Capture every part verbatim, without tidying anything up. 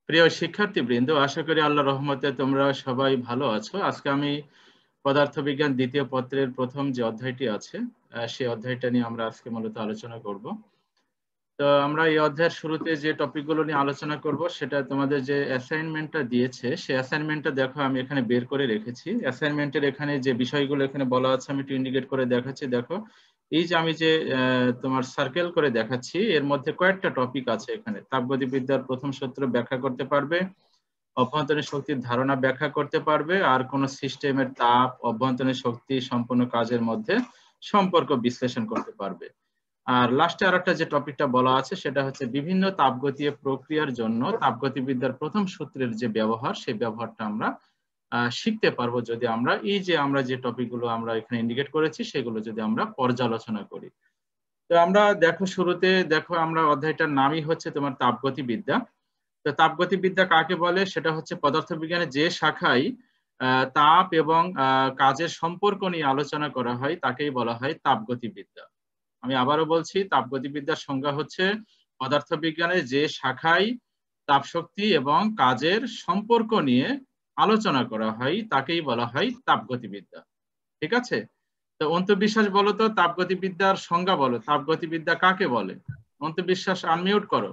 প্রিয় শিক্ষার্থীবৃন্দ, আশা করি আল্লাহর রহমতে তোমরা সবাই ভালো আছো। আজকে আমি পদার্থবিজ্ঞান দ্বিতীয় পত্রের প্রথম যে অধ্যায়টি আছে সেই অধ্যায়টা নিয়ে আমরা আজকে মূলত আলোচনা করব। তো আমরা এই অধ্যায়ের শুরুতে যে টপিকগুলো নিয়ে আলোচনা করব সেটা তোমাদের যে অ্যাসাইনমেন্টটা দিয়েছে সেই অ্যাসাইনমেন্টটা দেখো আমি এখানে বের করে রেখেছি। অ্যাসাইনমেন্টের এখানে যে বিষয়গুলো এখানে বলা আছে আমি একটু ইন্ডিকেট করে দেখাচ্ছি। দেখো, এই যে আমি যে তোমার সার্কেল করে দেখাচ্ছি এর মধ্যে কয়েকটা টপিক আছে। এখানে তাপগতিবিদ্যার প্রথম সূত্র ব্যাখ্যা করতে পারবে, অভ্যন্তরীণ শক্তির ধারণা ব্যাখ্যা করতে পারবে, আর কোন সিস্টেমের তাপ অভ্যন্তরীণ শক্তি সম্পূর্ণ কাজের মধ্যে সম্পর্ক বিশ্লেষণ করতে পারবে। আর লাস্টে আর একটা যে টপিকটা বলা আছে সেটা হচ্ছে বিভিন্ন তাপগতীয় প্রক্রিয়ার জন্য তাপগতিবিদ্যার প্রথম সূত্রের যে ব্যবহার সেই ব্যবহারটা আমরা শিখতে পারবো যদি আমরা এই যে আমরা যে টপিকগুলো আমরা এখানে ইন্ডিকেট করেছি সেগুলো যদি আমরা পর্যালোচনা করি। তো আমরা দেখো শুরুতে দেখো আমরা অধ্যায়টার নামই হচ্ছে তোমার তাপগতিবিদ্যা। তো তাপগতিবিদ্যা কাকে বলে? সেটা হচ্ছে পদার্থবিজ্ঞানের যে শাখায় তাপ এবং কাজের সম্পর্ক নিয়ে আলোচনা করা হয় তাকেই বলা হয় তাপগতিবিদ্যা। আমি আবারও বলছি, তাপগতিবিদ্যার সংজ্ঞা হচ্ছে পদার্থবিজ্ঞানের যে শাখায় তাপশক্তি এবং কাজের সম্পর্ক নিয়ে আলোচনা করা হয় তাকেই বলা হয় তাপগতিবিদ্যা। ঠিক আছে? তো অন্তর্বিশ্বাস বলো তো তাপগতিবিদ্যার সংজ্ঞা বলো, তাপগতিবিদ্যা কাকে বলে? অন্তর্বিশ্বাস আনমিউট করো।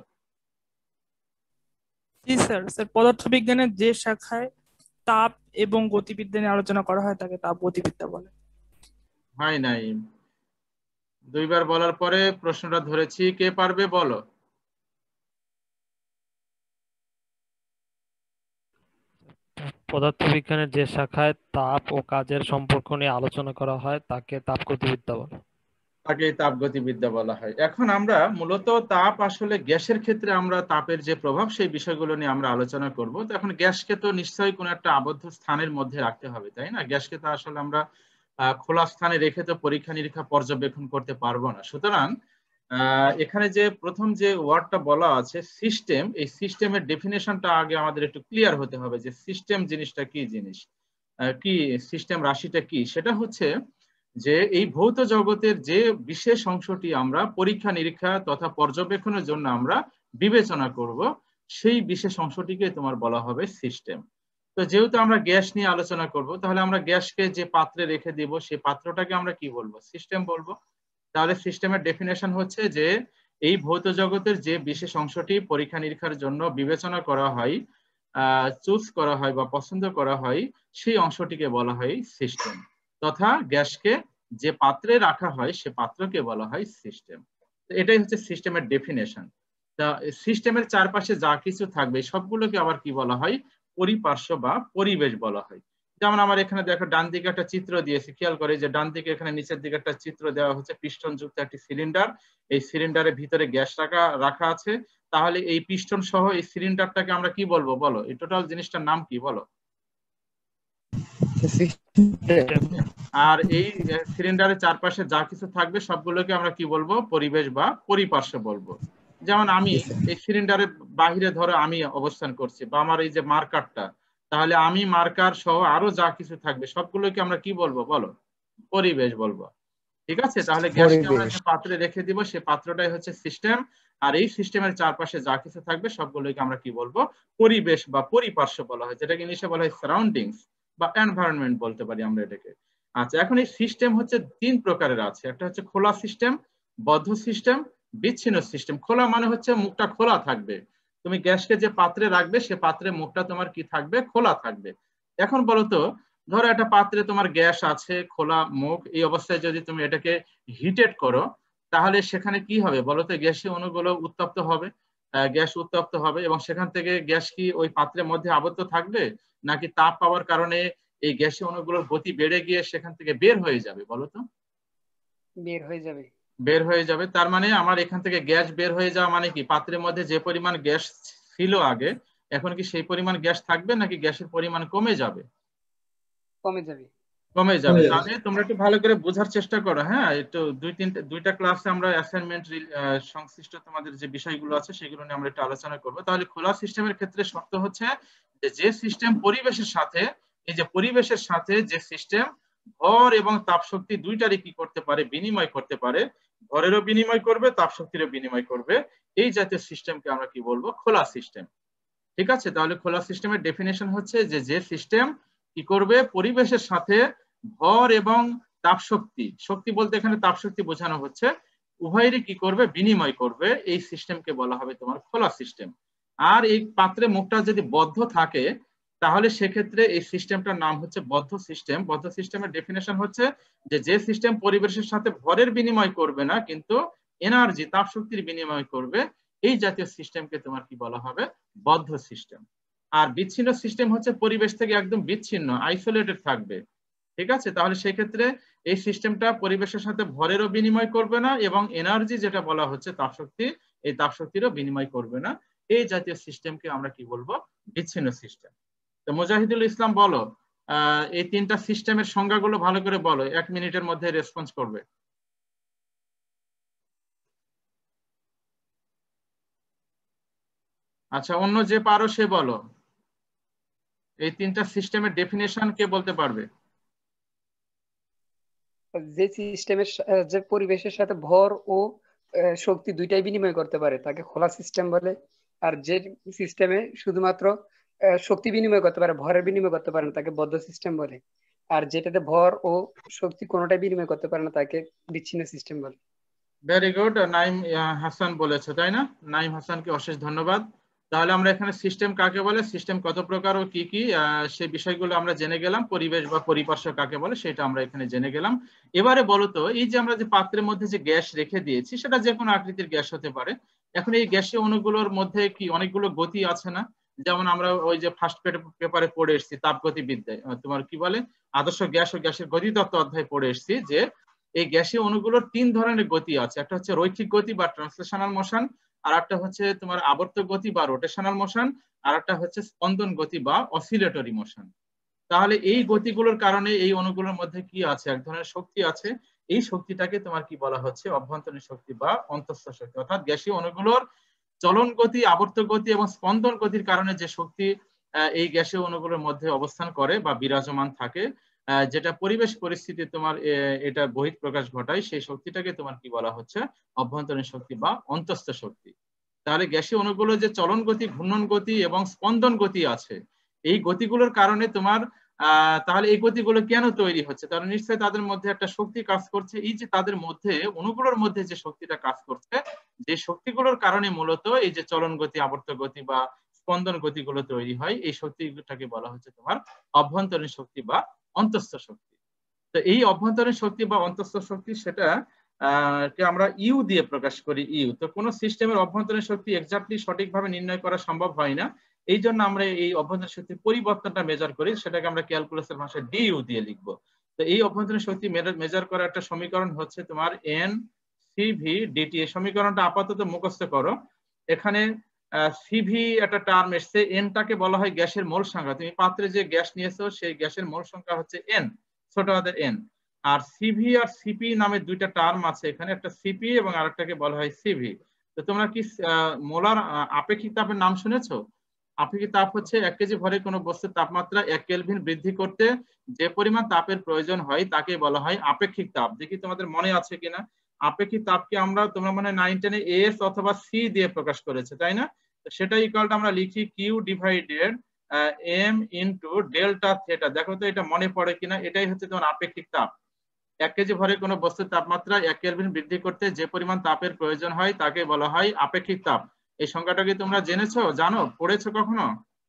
জি স্যার স্যার পদার্থবিজ্ঞানের যে শাখায় তাপ এবং গতিবিদ্যা নিয়ে আলোচনা করা হয় তাকে তাপগতিবিদ্যা বলে। হয় নাই, দুইবার বলার পরে প্রশ্নটা ধরেছি, কে পারবে বলো? পদার্থবিজ্ঞানের যে শাখায় তাপ ও কাজের সম্পর্ক নিয়ে আলোচনা করা হয় তাকে তাপগতিবিদ্যা বলে। তাকে তাপগতিবিদ্যা বলা হয়। এখন আমরা মূলত তাপ আসলে গ্যাসের ক্ষেত্রে আমরা তাপের যে প্রভাব সেই বিষয়গুলো নিয়ে আমরা আলোচনা করব। তো এখন গ্যাসকে তো নিশ্চয়ই কোনো একটা আবদ্ধ স্থানের মধ্যে রাখতে হবে, তাই না? গ্যাসকে তো আসলে আমরা খোলা স্থানে রেখে তো পরীক্ষা নিরীক্ষা পর্যবেক্ষণ করতে পারবো না। সুতরাং এখানে যে প্রথম যে ওয়ার্ডটা বলা আছে সিস্টেম, এই সিস্টেমের ডেফিনেশনটা আগে আমাদের একটু ক্লিয়ার হতে হবে যে সিস্টেম জিনিসটা কি জিনিস, কি সিস্টেম রাশিটা কি। সেটা হচ্ছে যে এই ভৌত জগতের যে বিশেষ অংশটি আমরা পরীক্ষা নিরীক্ষা তথা পর্যবেক্ষণের জন্য আমরা বিবেচনা করব সেই বিশেষ অংশটিকে তোমার বলা হবে সিস্টেম। তো যেহেতু আমরা গ্যাস নিয়ে আলোচনা করব তাহলে আমরা গ্যাসকে যে পাত্রে রেখে দিব সেই পাত্রটাকে আমরা কি বলবো? সিস্টেম বলবো। তাহলে সিস্টেমের ডেফিনেশন হচ্ছে যে এই ভৌত জগতের যে বিশেষ অংশটি পরীক্ষা নিরীক্ষার জন্য বিবেচনা করা হয়, আহ চুজ করা হয় বা পছন্দ করা হয় সেই অংশটিকে বলা হয় সিস্টেম। তথা গ্যাসকে যে পাত্রে রাখা হয় সে পাত্রকে বলা হয় সিস্টেম। এটাই হচ্ছে সিস্টেমের ডেফিনেশন। তা সিস্টেমের চারপাশে যা কিছু থাকবে সবগুলোকে আবার কি বলা হয়? পরিপার্শ্ব বা পরিবেশ বলা হয়। যেমন আমার এখানে দেখো ডান দিকে একটা চিত্র দিয়েছি, খেয়াল করে যে ডান দিকে এখানে নিচের দিকে একটা চিত্র দেওয়া হচ্ছে পিস্টন যুক্ত একটি সিলিন্ডার। এই সিলিন্ডারের ভিতরে গ্যাস রাখা রাখা আছে। তাহলে এই পিস্টন সহ এই সিলিন্ডারটাকে আমরা কি বলবো বলো? এই টোটাল জিনিসটার নাম কি বলো? আর এই সিলিন্ডারের চারপাশে যা কিছু থাকবে সবগুলোকে আমরা কি বলবো? পরিবেশ বা পরিপার্শ্ব বলবো। যেমন আমি এই সিলিন্ডারের বাহিরে ধরো আমি অবস্থান করছি বা আমার এই যে মার্কারটা, তাহলে আমি মার্কার সহ আরো যা কিছু থাকবে সবগুলোকে আমরা কি বলবো বলো? পরিবেশ বলবো। ঠিক আছে? তাহলে গ্যাসকে আমরা যে পাত্রে রেখে দিব সেই পাত্রটাই হচ্ছে সিস্টেম। আর এই সিস্টেমের চারপাশে যা কিছু থাকবে সবগুলোকে আমরা কি বলবো? পরিবেশ বা পরিপার্শ্ব বলা হয়, যেটাকে ইংলিশে বলা হয় সারাউন্ডিংস বা এনভায়রনমেন্ট বলতে পারি আমরা এটাকে। আচ্ছা, এখন এই সিস্টেম হচ্ছে তিন প্রকারের আছে। একটা হচ্ছে খোলা সিস্টেম, বদ্ধ সিস্টেম, বিচ্ছিন্ন সিস্টেম। খোলা মানে হচ্ছে মুখটা খোলা থাকবে, তুমি গ্যাসকে যে পাত্রে রাখবে সে পাত্রের মুখটা তোমার কি থাকবে? খোলা থাকবে। এখন বলতো ধরো একটা পাত্রে তোমার গ্যাস আছে, খোলা মুখ, এই অবস্থায় যদি তুমি এটাকে হিটেড করো তাহলে সেখানে কি হবে বলতো? গ্যাসীয় অণুগুলো উত্তপ্ত হবে, গ্যাস উত্তপ্ত হবে এবং সেখান থেকে গ্যাস কি ওই পাত্রের মধ্যে আবদ্ধ থাকবে, নাকি তাপ পাওয়ার কারণে এই গ্যাসীয় অণুগুলোর গতি বেড়ে গিয়ে সেখান থেকে বের হয়ে যাবে বলতো? বের হয়ে যাবে। বের হয়ে যাবে। তার মানে আমার এখান থেকে গ্যাস বের হয়ে যাওয়া মানে কি পাত্রের মধ্যে যে পরিমাণ গ্যাস ছিল আগে এখন কি সেই পরিমাণ গ্যাস থাকবে নাকি গ্যাসের পরিমাণ কমে যাবে? কমে যাবে। কমে যাবে। তাহলে তোমরা একটু ভালো করে বোঝার চেষ্টা করো। হ্যাঁ, একটু দুই তিনটা দুইটা ক্লাসে আমরা অ্যাসাইনমেন্ট সংশ্লিষ্ট তোমাদের যে বিষয়গুলো আছে সেগুলো নিয়ে আমরা একটু আলোচনা করব। তাহলে খোলা সিস্টেমের ক্ষেত্রে শর্ত হচ্ছে যে যে সিস্টেম পরিবেশের সাথে, এই যে পরিবেশের সাথে যে সিস্টেম ভর এবং তাপশক্তি দুইটারই কি করতে পারে? বিনিময় করতে পারে। ভরেরও বিনিময় করবে, তাপশক্তিরও বিনিময় করবে। এই জাতীয় সিস্টেমকে আমরা কি বলবো? খোলা সিস্টেম। ঠিক আছে, তাহলে খোলা সিস্টেমের ডেফিনেশন হচ্ছে যে যে সিস্টেম কি করবে, পরিবেশের সাথে ভর এবং তাপ শক্তি, শক্তি বলতে এখানে তাপ শক্তি বোঝানো হচ্ছে, উভয়েরই কি করবে, বিনিময় করবে, এই সিস্টেমকে বলা হবে তোমার খোলা সিস্টেম। আর এই পাত্রে মুখটা যদি বদ্ধ থাকে তাহলে সেক্ষেত্রে এই সিস্টেমটার নাম হচ্ছে বদ্ধ সিস্টেম। বদ্ধ সিস্টেমের ডেফিনেশন হচ্ছে যে যে সিস্টেম পরিবেশের সাথে ভরের বিনিময় করবে না কিন্তু এনার্জি তাপ শক্তির বিনিময় করবে, এই জাতীয় সিস্টেমকে তোমার কি বলা হবে, বদ্ধ সিস্টেম। আর বিচ্ছিন্ন সিস্টেম হচ্ছে পরিবেশ থেকে একদম বিচ্ছিন্ন, আইসোলেটেড থাকবে। ঠিক আছে, তাহলে সেই ক্ষেত্রে এই সিস্টেমটা পরিবেশের সাথে ভরেরও বিনিময় করবে না এবং এনার্জি যেটা বলা হচ্ছে তাপশক্তি, এই তাপশক্তিরও বিনিময় করবে না। এই জাতীয় সিস্টেমকে আমরা কি বলবো, বিচ্ছিন্ন সিস্টেম। তো মুজাহিদুল ইসলাম বলো, আহ এই তিনটা সিস্টেমের সংজ্ঞাগুলো ভালো করে বলো, এক মিনিটের মধ্যে রেসপন্স করবে। আচ্ছা, অন্য যে পারো সে বলো, এই তিনটা সিস্টেমের ডেফিনেশন কে বলতে পারবে? যে সিস্টেমের যে পরিবেশের সাথে ভর ও আহ, শক্তি দুইটাই বিনিময় করতে পারে তাকে খোলা সিস্টেম বলে। আর যে সিস্টেমে শুধুমাত্র আহ, শক্তি বিনিময় করতে পারে, ভরের বিনিময় করতে পারে না, তাকে বদ্ধ সিস্টেম বলে। আর যেটাতে ভর ও শক্তি কোনোটাই বিনিময় করতে পারে না তাকে বিচ্ছিন্ন সিস্টেম বলে। ভেরি গুড, নাইম হাসান বলেছে, তাই না? নাইম হাসানকে অশেষ ধন্যবাদ। তাহলে আমরা এখানে সিস্টেম কাকে বলে, সিস্টেম কত প্রকার ও কি কি সেই বিষয়গুলো আমরা জেনে গেলাম। পরিবেশ বা পরিপার্শ্ব কাকে বলে সেটা আমরা এখানে জেনে গেলাম। এবারে বলো তো, এই যে আমরা যে পাত্রের মধ্যে যে গ্যাস রেখে দিয়েছি সেটা যে কোনো আকৃতির গ্যাস হতে পারে। এখন এই গ্যাসীয় অণুগুলোর মধ্যে কি অনেকগুলো গতি আছে না? যেমন আমরা ওই যে ফার্স্ট পেপারে পড়ে এসেছি তাপগতিবিদ্যায়, তোমার কি বলে, আদর্শ গ্যাস ও গ্যাসের গতিতত্ত্ব অধ্যায় পড়ে এসেছি যে এই গ্যাসীয় অণুগুলোর তিন ধরনের গতি আছে। একটা হচ্ছে রৈখিক গতি বা ট্রান্সলেশনাল মোশন, আর একটা হচ্ছে তোমার আবর্তক গতি বা রোটেশনাল মোশন, আর একটা হচ্ছে স্পন্দন গতি বা অসিলেটরি মোশন। তাহলে এই গতিগুলোর কারণে এই অণুগুলোর মধ্যে কি আছে, এক ধরনের শক্তি আছে। এই শক্তিটাকে তোমার কি বলা হচ্ছে, অভ্যন্তরীণ শক্তি বা অন্তঃস্থ শক্তি। অর্থাৎ গ্যাসীয় অণুগুলোর চলন গতি, আবর্তক গতি এবং স্পন্দন গতির কারণে যে শক্তি এই গ্যাসীয় অণুগুলোর মধ্যে অবস্থান করে বা বিরাজমান থাকে, যেটা পরিবেশ পরিস্থিতি তোমার এটা বহিঃপ্রকাশ ঘটায়, সেই শক্তিটাকে তোমার কি বলা হচ্ছে, অভ্যন্তরীণ শক্তি বা অন্তঃস্থ শক্তি। তাহলে গ্যাসীয় অণুগুলো যে চলন গতি, ঘূর্ণন গতি এবং স্পন্দন গতি আছে, এই গতিগুলোর কারণে তোমার আহ তাহলে এই গতিগুলো কেন তৈরি হচ্ছে, তাহলে নিশ্চয়ই তাদের মধ্যে একটা শক্তি কাজ করছে। এই যে তাদের মধ্যে, অণুগুলোর মধ্যে যে শক্তিটা কাজ করছে, যে শক্তিগুলোর কারণে মূলত এই যে চলন গতি, আবর্তক গতি বা স্পন্দন গতিগুলো তৈরি হয়, এই শক্তিটাকে বলা হচ্ছে তোমার অভ্যন্তরীণ শক্তি বা অন্তঃস্থ শক্তি। তো এই অভ্যন্তরীণ শক্তি বা অন্তঃস্থ শক্তি সেটা আহ কে আমরা ইউ দিয়ে প্রকাশ করি, ইউ। তো কোন সিস্টেমের অভ্যন্তরীণ শক্তি এক্স্যাক্টলি সঠিকভাবে নির্ণয় করা সম্ভব হয় না, এই জন্য আমরা এই অভ্যন্তরীণ শক্তির পরিবর্তনটা মেজার করি, সেটাকে আমরা ক্যালকুলাসের ভাষায় ডিইউ দিয়ে লিখবো। তো এই অভ্যন্তরীণ শক্তি মেজার করার একটা সমীকরণ হচ্ছে তোমার এন সিভি ডিটি। এই সমীকরণটা আপাতত মুখস্থ করো। এখানে সিভি একটা টার্ম এসছে, এনটাকে বলা হয় গ্যাসের মোল সংখ্যা। তুমি পাত্রে যে গ্যাস নিয়েছো সেই গ্যাসের মোল সংখ্যা হচ্ছে এন, ছোট হাতের এন। আর সিভি আর সিপি নামে দুইটা টার্ম আছে এখানে, একটা সিপি এবং আরেকটাকে বলা হয় সিভি। তো তোমরা কি মোলার আপেক্ষিক তাপের নাম শুনেছো? আপেক্ষিক তাপ হচ্ছে এক কেজি ভরে কোনো বস্তুর তাপমাত্রা এক কেলভিন বৃদ্ধি করতে যে পরিমাণ তাপের প্রয়োজন হয় তাকে বলা হয় আপেক্ষিক তাপ। দেখি তোমাদের মনে আছে কিনা, আপেক্ষিক তাপকে আমরা, তোমরা মানে নাইন টেনে এস অথবা সি দিয়ে প্রকাশ করেছে, তাই না? সেটা ইকুয়ালটা আমরা লিখি Q divided M into delta theta. দেখো তো এটা মনে পড়ে কিনা, এটাই হচ্ছে তোমার আপেক্ষিক তাপ। এক কেজি ভরে কোনো বস্তুর তাপমাত্রা এক কেলভিন বৃদ্ধি করতে যে পরিমাণ তাপের প্রয়োজন হয় তাকে বলা হয় আপেক্ষিক তাপ। এই সংজ্ঞাটা কি তোমরা জেনেছো, জানো, পড়েছো কখনো?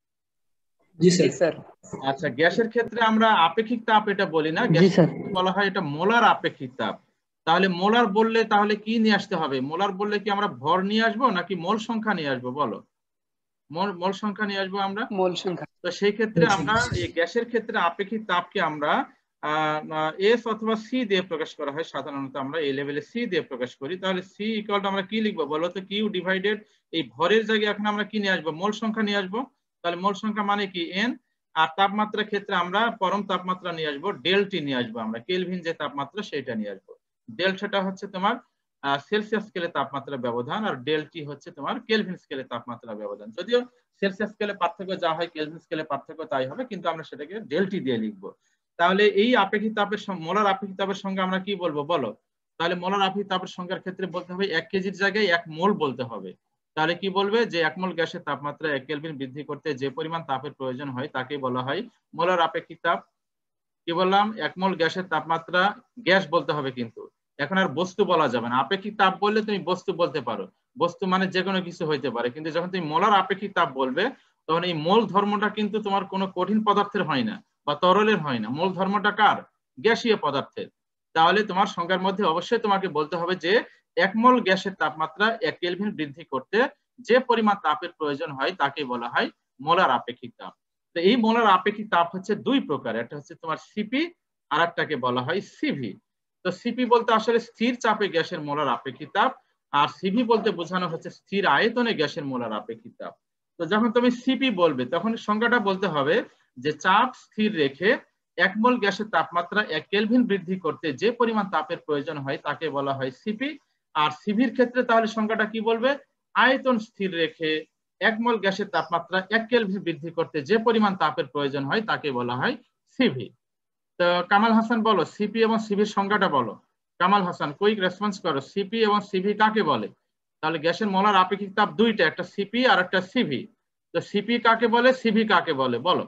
জি স্যার। আচ্ছা, গ্যাসের ক্ষেত্রে আমরা আপেক্ষিক তাপ এটা বলি না, গ্যাসের বলা হয় এটা মোলার আপেক্ষিক তাপ। তাহলে মোলার বললে তাহলে কি নিয়ে আসতে হবে? মোলার বললে কি আমরা ভর নিয়ে আসবো নাকি মোল সংখ্যা নিয়ে আসবো? বলো, মোল সংখ্যা নিয়ে আসবো আমরা, মোল সংখ্যা। তো সেই ক্ষেত্রে আমরা এই গ্যাসের ক্ষেত্রে আপেক্ষিক তাপকে আমরা এস অথবা সি দিয়ে প্রকাশ করা হয়, সাধারণত আমরা এই লেভেলে সি দিয়ে প্রকাশ করি। তাহলে সি ইকুয়াল আমরা কি লিখবো বলো তো, কিউ ডিভাইডেড এই ভরের জায়গায় এখন আমরা কি নিয়ে আসবো, মোল সংখ্যা নিয়ে আসবো। তাহলে মোল সংখ্যা মানে কি এন, আর তাপমাত্রার ক্ষেত্রে আমরা পরম তাপমাত্রা নিয়ে আসবো, ডেলটি নিয়ে আসবো আমরা, কেলভিন যে তাপমাত্রা সেটা নিয়ে আসবো। ডেল্টাটা হচ্ছে তোমার সেলসিয়াস স্কেলে তাপমাত্রা ব্যবধান, আর ডেলটি হচ্ছে তোমার কেলভিন স্কেলে তাপমাত্রা ব্যবধান। যদিও সেলসিয়াস স্কেলে পার্থক্য যা হয় কেলভিন স্কেলে পার্থক্য তাই হবে, কিন্তু আমরা সেটাকে ডেলটি দিয়ে লিখবো। তাহলে এই আপেক্ষিক তাপের মোলার আপেক্ষিক তাপের সঙ্গে আমরা কি বলবো বলো? তাহলে মোলার আপেক্ষিক তাপের সংখ্যার ক্ষেত্রে বলতে হবে এক কেজির জায়গায় এক মোল বলতে হবে। তাহলে কি বলবে যে এক মোল গ্যাসের তাপমাত্রা এক কেলভিন বৃদ্ধি করতে যে পরিমাণ তাপের প্রয়োজন হয় তাকে বলা হয় মোলার আপেক্ষিক তাপ। কি বললাম, এক মোল গ্যাসের তাপমাত্রা, গ্যাস বলতে হবে কিন্তু, এখন আর বস্তু বলা যাবে না। আপেক্ষিক তাপ বললে তুমি বস্তু বলতে পারো, বস্তু মানে যে কোনো কিছু হইতে পারে, কিন্তু যখন তুমি মোলার আপেক্ষিক তাপ বলবে তখন এই মোল ধর্মটা কিন্তু তোমার কোনো কঠিন পদার্থের হয় না বা তরলের হয় না, মোল ধর্মটা কার? গ্যাসীয় পদার্থের। তাহলে তোমার সংজ্ঞার মধ্যে অবশ্যই তোমাকে বলতে হবে যে এক মোল গ্যাসের তাপমাত্রা এক কেলভিন বৃদ্ধি করতে যে পরিমাণ তাপের প্রয়োজন হয় তাকে বলা হয় মোলার আপেক্ষিক তাপ। তো এই মোলার আপেক্ষিক তাপ হচ্ছে দুই প্রকার, একটা হচ্ছে তোমার সিপি আর একটাকে বলা হয় সিভি। তো সিপি বলতে আসলে স্থির চাপে গ্যাসের মোলার আপেক্ষিক তাপ, আর সিভি বলতে বোঝানো হচ্ছে স্থির আয়তনে গ্যাসের মোলার আপেক্ষিক তাপ। তো যখন তুমি সিপি বলবে তখন সংজ্ঞাটা বলতে হবে যে চাপ স্থির রেখে এক মোল গ্যাসের তাপমাত্রা এক কেলভিন বৃদ্ধি করতে যে পরিমাণ তাপের প্রয়োজন হয় তাকে বলা হয় সিপি। আর সিভির ক্ষেত্রে তাহলে সংজ্ঞাটা কি বলবে? আয়তন স্থির রেখে এক মোল গ্যাসের তাপমাত্রা এক কেলভিন বৃদ্ধি করতে যে পরিমাণ তাপের প্রয়োজন হয় তাকে বলা হয় সিভি। তো কামাল হাসান বলো সিপি এবং সিভির সংজ্ঞাটা বলো। কামাল হাসান কুইক রেসপন্স করো, সিপি এবং সিভি কাকে বলে? তাহলে গ্যাসের মোলার আপেক্ষিক তাপ দুইটা, একটা সিপি আর একটা সিভি। তো সিপি কাকে বলে, সিভি কাকে বলে, বলো।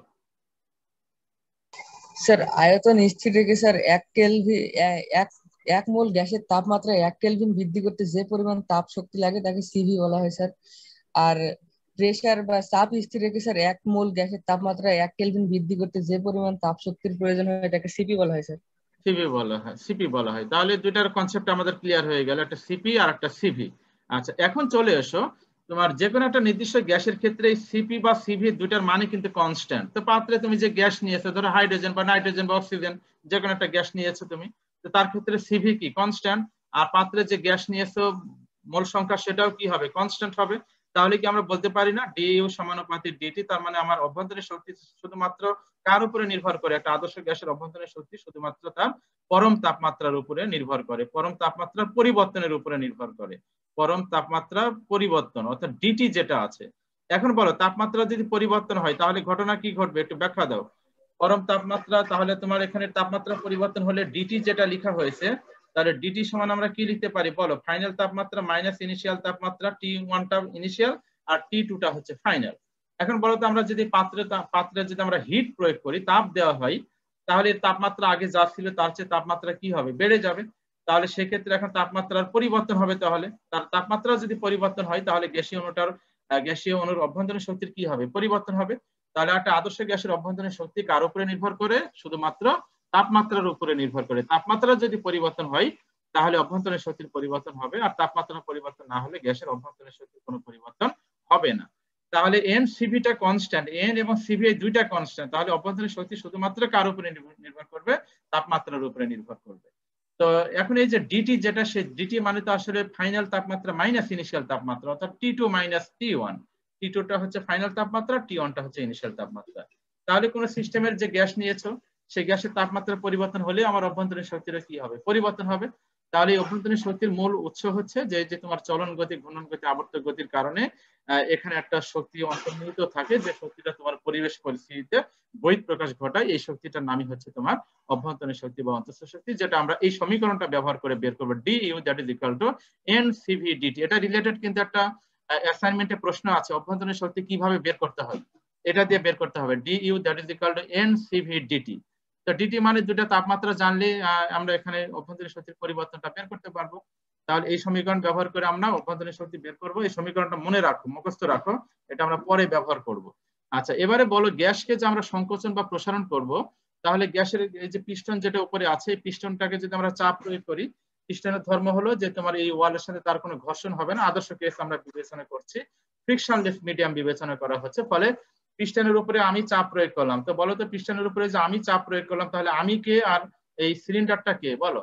স্যার আয়তন স্থির রেখে স্যার এক কেলভিন এক এক মোল গ্যাসের তাপমাত্রা এক কেলভিন বৃদ্ধি করতে যে পরিমাণ তাপ শক্তি লাগে তাকে সিভি বলা হয় স্যার। আর প্রেসার বা চাপ স্থির রেখে স্যার এক মোল গ্যাসের তাপমাত্রা এক কেলভিন বৃদ্ধি করতে যে পরিমাণ তাপ শক্তির প্রয়োজন হয় এটাকে সিপি বলা হয় স্যার। সিপি বলা হয়, সিপি বলা হয়। তাহলে দুইটার কনসেপ্ট আমাদের ক্লিয়ার হয়ে গেল, একটা সিপি আর একটা সিভি। আচ্ছা, এখন চলে এসো তোমার যে কোনো একটা নির্দিষ্ট গ্যাসের ক্ষেত্রে সিপি বা সিভি দুইটার মানে কিন্তু কনস্ট্যান্ট। তো পাত্রে তুমি যে গ্যাস নিয়েছো, ধরো হাইড্রোজেন বা নাইট্রোজেন বা অক্সিজেন, যে কোনো একটা গ্যাস নিয়েছো তুমি, তো তার ক্ষেত্রে সিভি কি? কনস্ট্যান্ট। আর পাত্রে যে গ্যাস নিয়েছো মোল সংখ্যা সেটাও কি হবে? কনস্ট্যান্ট হবে। তাহলে কি আমরা বলতে পারি না ডিইউ সমানুপাতিক ডিটি, তার মানে আমার অভ্যন্তরীণ শক্তি শুধুমাত্র কার উপরে নির্ভর করে? একটা আদর্শ গ্যাসের অভ্যন্তরীণ শক্তি শুধুমাত্র তার পরম তাপমাত্রার উপরে নির্ভর করে, পরম তাপমাত্রার পরিবর্তনের উপরে নির্ভর করে, পরম তাপমাত্রা পরিবর্তন অর্থাৎ ডিটি যেটা আছে। এখন বলো তাপমাত্রা যদি পরিবর্তন হয় তাহলে ঘটনা কি ঘটবে, একটু ব্যাখ্যা দাও। পরম তাপমাত্রা, তাহলে তোমার এখানে তাপমাত্রা পরিবর্তন হলে ডিটি যেটা লেখা হয়েছে, তাহলে ডিটি সমান আমরা কি লিখতে পারি বলো? ফাইনাল তাপমাত্রা মাইনাস ইনিশিয়াল তাপমাত্রা, টি ওয়ানটা ইনিশিয়াল আর টি টুটা হচ্ছে ফাইনাল। এখন বলো তো আমরা যদি পাত্রে পাত্রে যদি আমরা হিট প্রয়োগ করি, তাপ দেওয়া হয়, তাহলে তাপমাত্রা আগে যা ছিল তার চেয়ে তাপমাত্রা কি হবে? বেড়ে যাবে। তাহলে সেক্ষেত্রে এখন তাপমাত্রার পরিবর্তন হবে, তাহলে তার তাপমাত্রা যদি পরিবর্তন হয় তাহলে গ্যাসীয় অণুটার গ্যাসীয় অণুর অভ্যন্তরীণ শক্তির কি হবে? পরিবর্তন হবে। তাহলে একটা আদর্শ গ্যাসের অভ্যন্তরীণ শক্তি কার উপরে নির্ভর করে? শুধুমাত্র তাপমাত্রার উপরে নির্ভর করে। তাপমাত্রা যদি পরিবর্তন হয় তাহলে অভ্যন্তরীণ শক্তির পরিবর্তন হবে, আর তাপমাত্রা পরিবর্তন না হলে গ্যাসের অভ্যন্তরীণ শক্তির কোনো পরিবর্তন হবে না। তাহলে এন সিভিটা কনস্ট্যান্ট, এন এবং সিভি এই দুইটা কনস্ট্যান্ট, তাহলে অভ্যন্তরীণ শক্তি শুধুমাত্র কার উপরে নির্ভর করবে? তাপমাত্রার উপরে নির্ভর করবে। তো এখন এই যে ডিটি যেটা, সে ডিটি মানে তো আসলে ফাইনাল তাপমাত্রা মাইনাস ইনিশিয়াল তাপমাত্রা, অর্থাৎ T two minus T one. T two টা হচ্ছে ফাইনাল তাপমাত্রা, টি ওয়ান টা হচ্ছে ইনিশিয়াল তাপমাত্রা। তাহলে কোন সিস্টেমের যে গ্যাস নিয়েছো সেই গ্যাসের তাপমাত্রা পরিবর্তন হলে আমার অভ্যন্তরীণ শক্তির কি হবে? পরিবর্তন হবে। তাহলে এই অভ্যন্তরীণ শক্তির মূল উৎস হচ্ছে যে যে তোমার চলন গতি, ঘূর্ণন গতি, আবর্তক গতির কারণে এখানে একটা শক্তি অন্তর্নিহিত থাকে, যে শক্তিটা তোমার পরিবেশ পরিস্থিতিতে বহিঃপ্রকাশ ঘটায়। এই শক্তিটার নামই হচ্ছে তোমার অভ্যন্তরীণ শক্তি বা অন্তঃস্থ শক্তি, যেটা আমরা এই সমীকরণটা ব্যবহার করে বের করবো, D U that is equal to N CV DT. এটা রিলেটেড কিন্তু একটা অ্যাসাইনমেন্টে প্রশ্ন আছে, অভ্যন্তরীণ শক্তি কিভাবে বের করতে হয়, এটা দিয়ে বের করতে হবে, D U that is equal to N CV DT. তো ডিটি মানে দুটা তাপমাত্রা জানলে আমরা এখানে অভ্যন্তরীণ শক্তির পরিবর্তনটা বের করতে পারবো। তাহলে এই সমীকরণ ব্যবহার করে আমরা অভ্যন্তরীণ শক্তি বের করবো। এই সমীকরণটা মনে রাখো, মুখস্থ রাখো, এটা আমরা পরে ব্যবহার করব। আচ্ছা, এবারে বলো গ্যাসকে যে আমরা সংকোচন বা প্রসারণ করব, তাহলে গ্যাসের এই যে পিস্টন যেটা উপরে আছে, এই পিস্টনটাকে যদি আমরা চাপ প্রয়োগ করি, পিস্টনের ধর্ম হলো যে তোমার এই ওয়ালের সাথে তার কোনো ঘর্ষণ হবে না। আদর্শ কেস আমরা বিবেচনা করছি, ফ্রিকশনলেস মিডিয়াম বিবেচনা করা হচ্ছে। ফলে পিস্টনের উপরে আমি চাপ প্রয়োগ করলাম। তো বলো তো পিস্টনের উপরে যে আমি চাপ প্রয়োগ করলাম, তাহলে আমি কে আর এই সিলিন্ডারটা কে? বলো,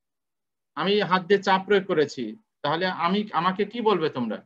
আমি হাত দিয়ে চাপ প্রয়োগ করেছি, তাহলে আমি আমাকে কি বলবে তোমরা?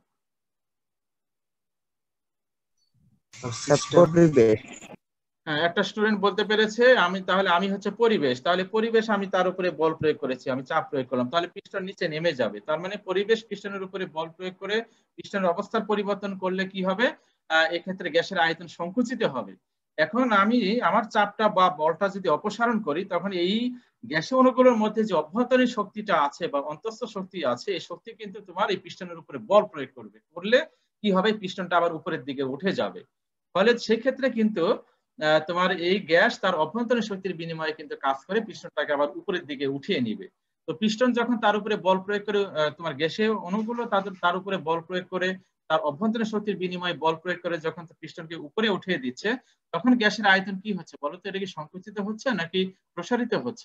হ্যাঁ, একটা স্টুডেন্ট বলতে পেরেছে আমি, তাহলে আমি হচ্ছে পরিবেশ। তাহলে পরিবেশ, আমি তার উপরে বল প্রয়োগ করেছি, আমি চাপ প্রয়োগ করলাম, তাহলে পিস্টন নিচে নেমে যাবে। তার মানে পরিবেশ পিস্টনের উপরে বল প্রয়োগ করে পিস্টনের অবস্থার পরিবর্তন করলে কি হবে? আহ এক্ষেত্রে গ্যাসের আয়তন সংকুচিত হবে। এখন আমি আমার চাপটা বা বলটা যদি অপসারণ করি, তখন এই গ্যাসীয় অণুগুলোর মধ্যে যে অভ্যন্তরীণ শক্তিটা আছে বা অন্তঃস্থ শক্তি আছে, এই শক্তি কিন্তু তোমার এই পিস্টনের উপরে বল প্রয়োগ করবে, করলে কি হবে, পিস্টনটা আবার উপরের দিকে উঠে যাবে। ফলে সেক্ষেত্রে কিন্তু তোমার এই গ্যাস তার অভ্যন্তরীণ শক্তির বিনিময়ে কিন্তু কাজ করে পিস্টনটাকে আবার উপরের দিকে উঠিয়ে নিবে। তো পিস্টন যখন তার উপরে বল প্রয়োগ করে, তোমার গ্যাসীয় অণুগুলো তাদের তার উপরে বল প্রয়োগ করে, তার অভ্যন্তরীণ শক্তির বিনিময়ে বল প্রয়োগ করে যখন পিস্টনকে উপরে উঠিয়ে দিচ্ছে, তখন গ্যাসের আয়তন কি হচ্ছে বলো তো? এটা কি সংকুচিত হচ্ছে নাকি প্রসারিত হচ্ছে?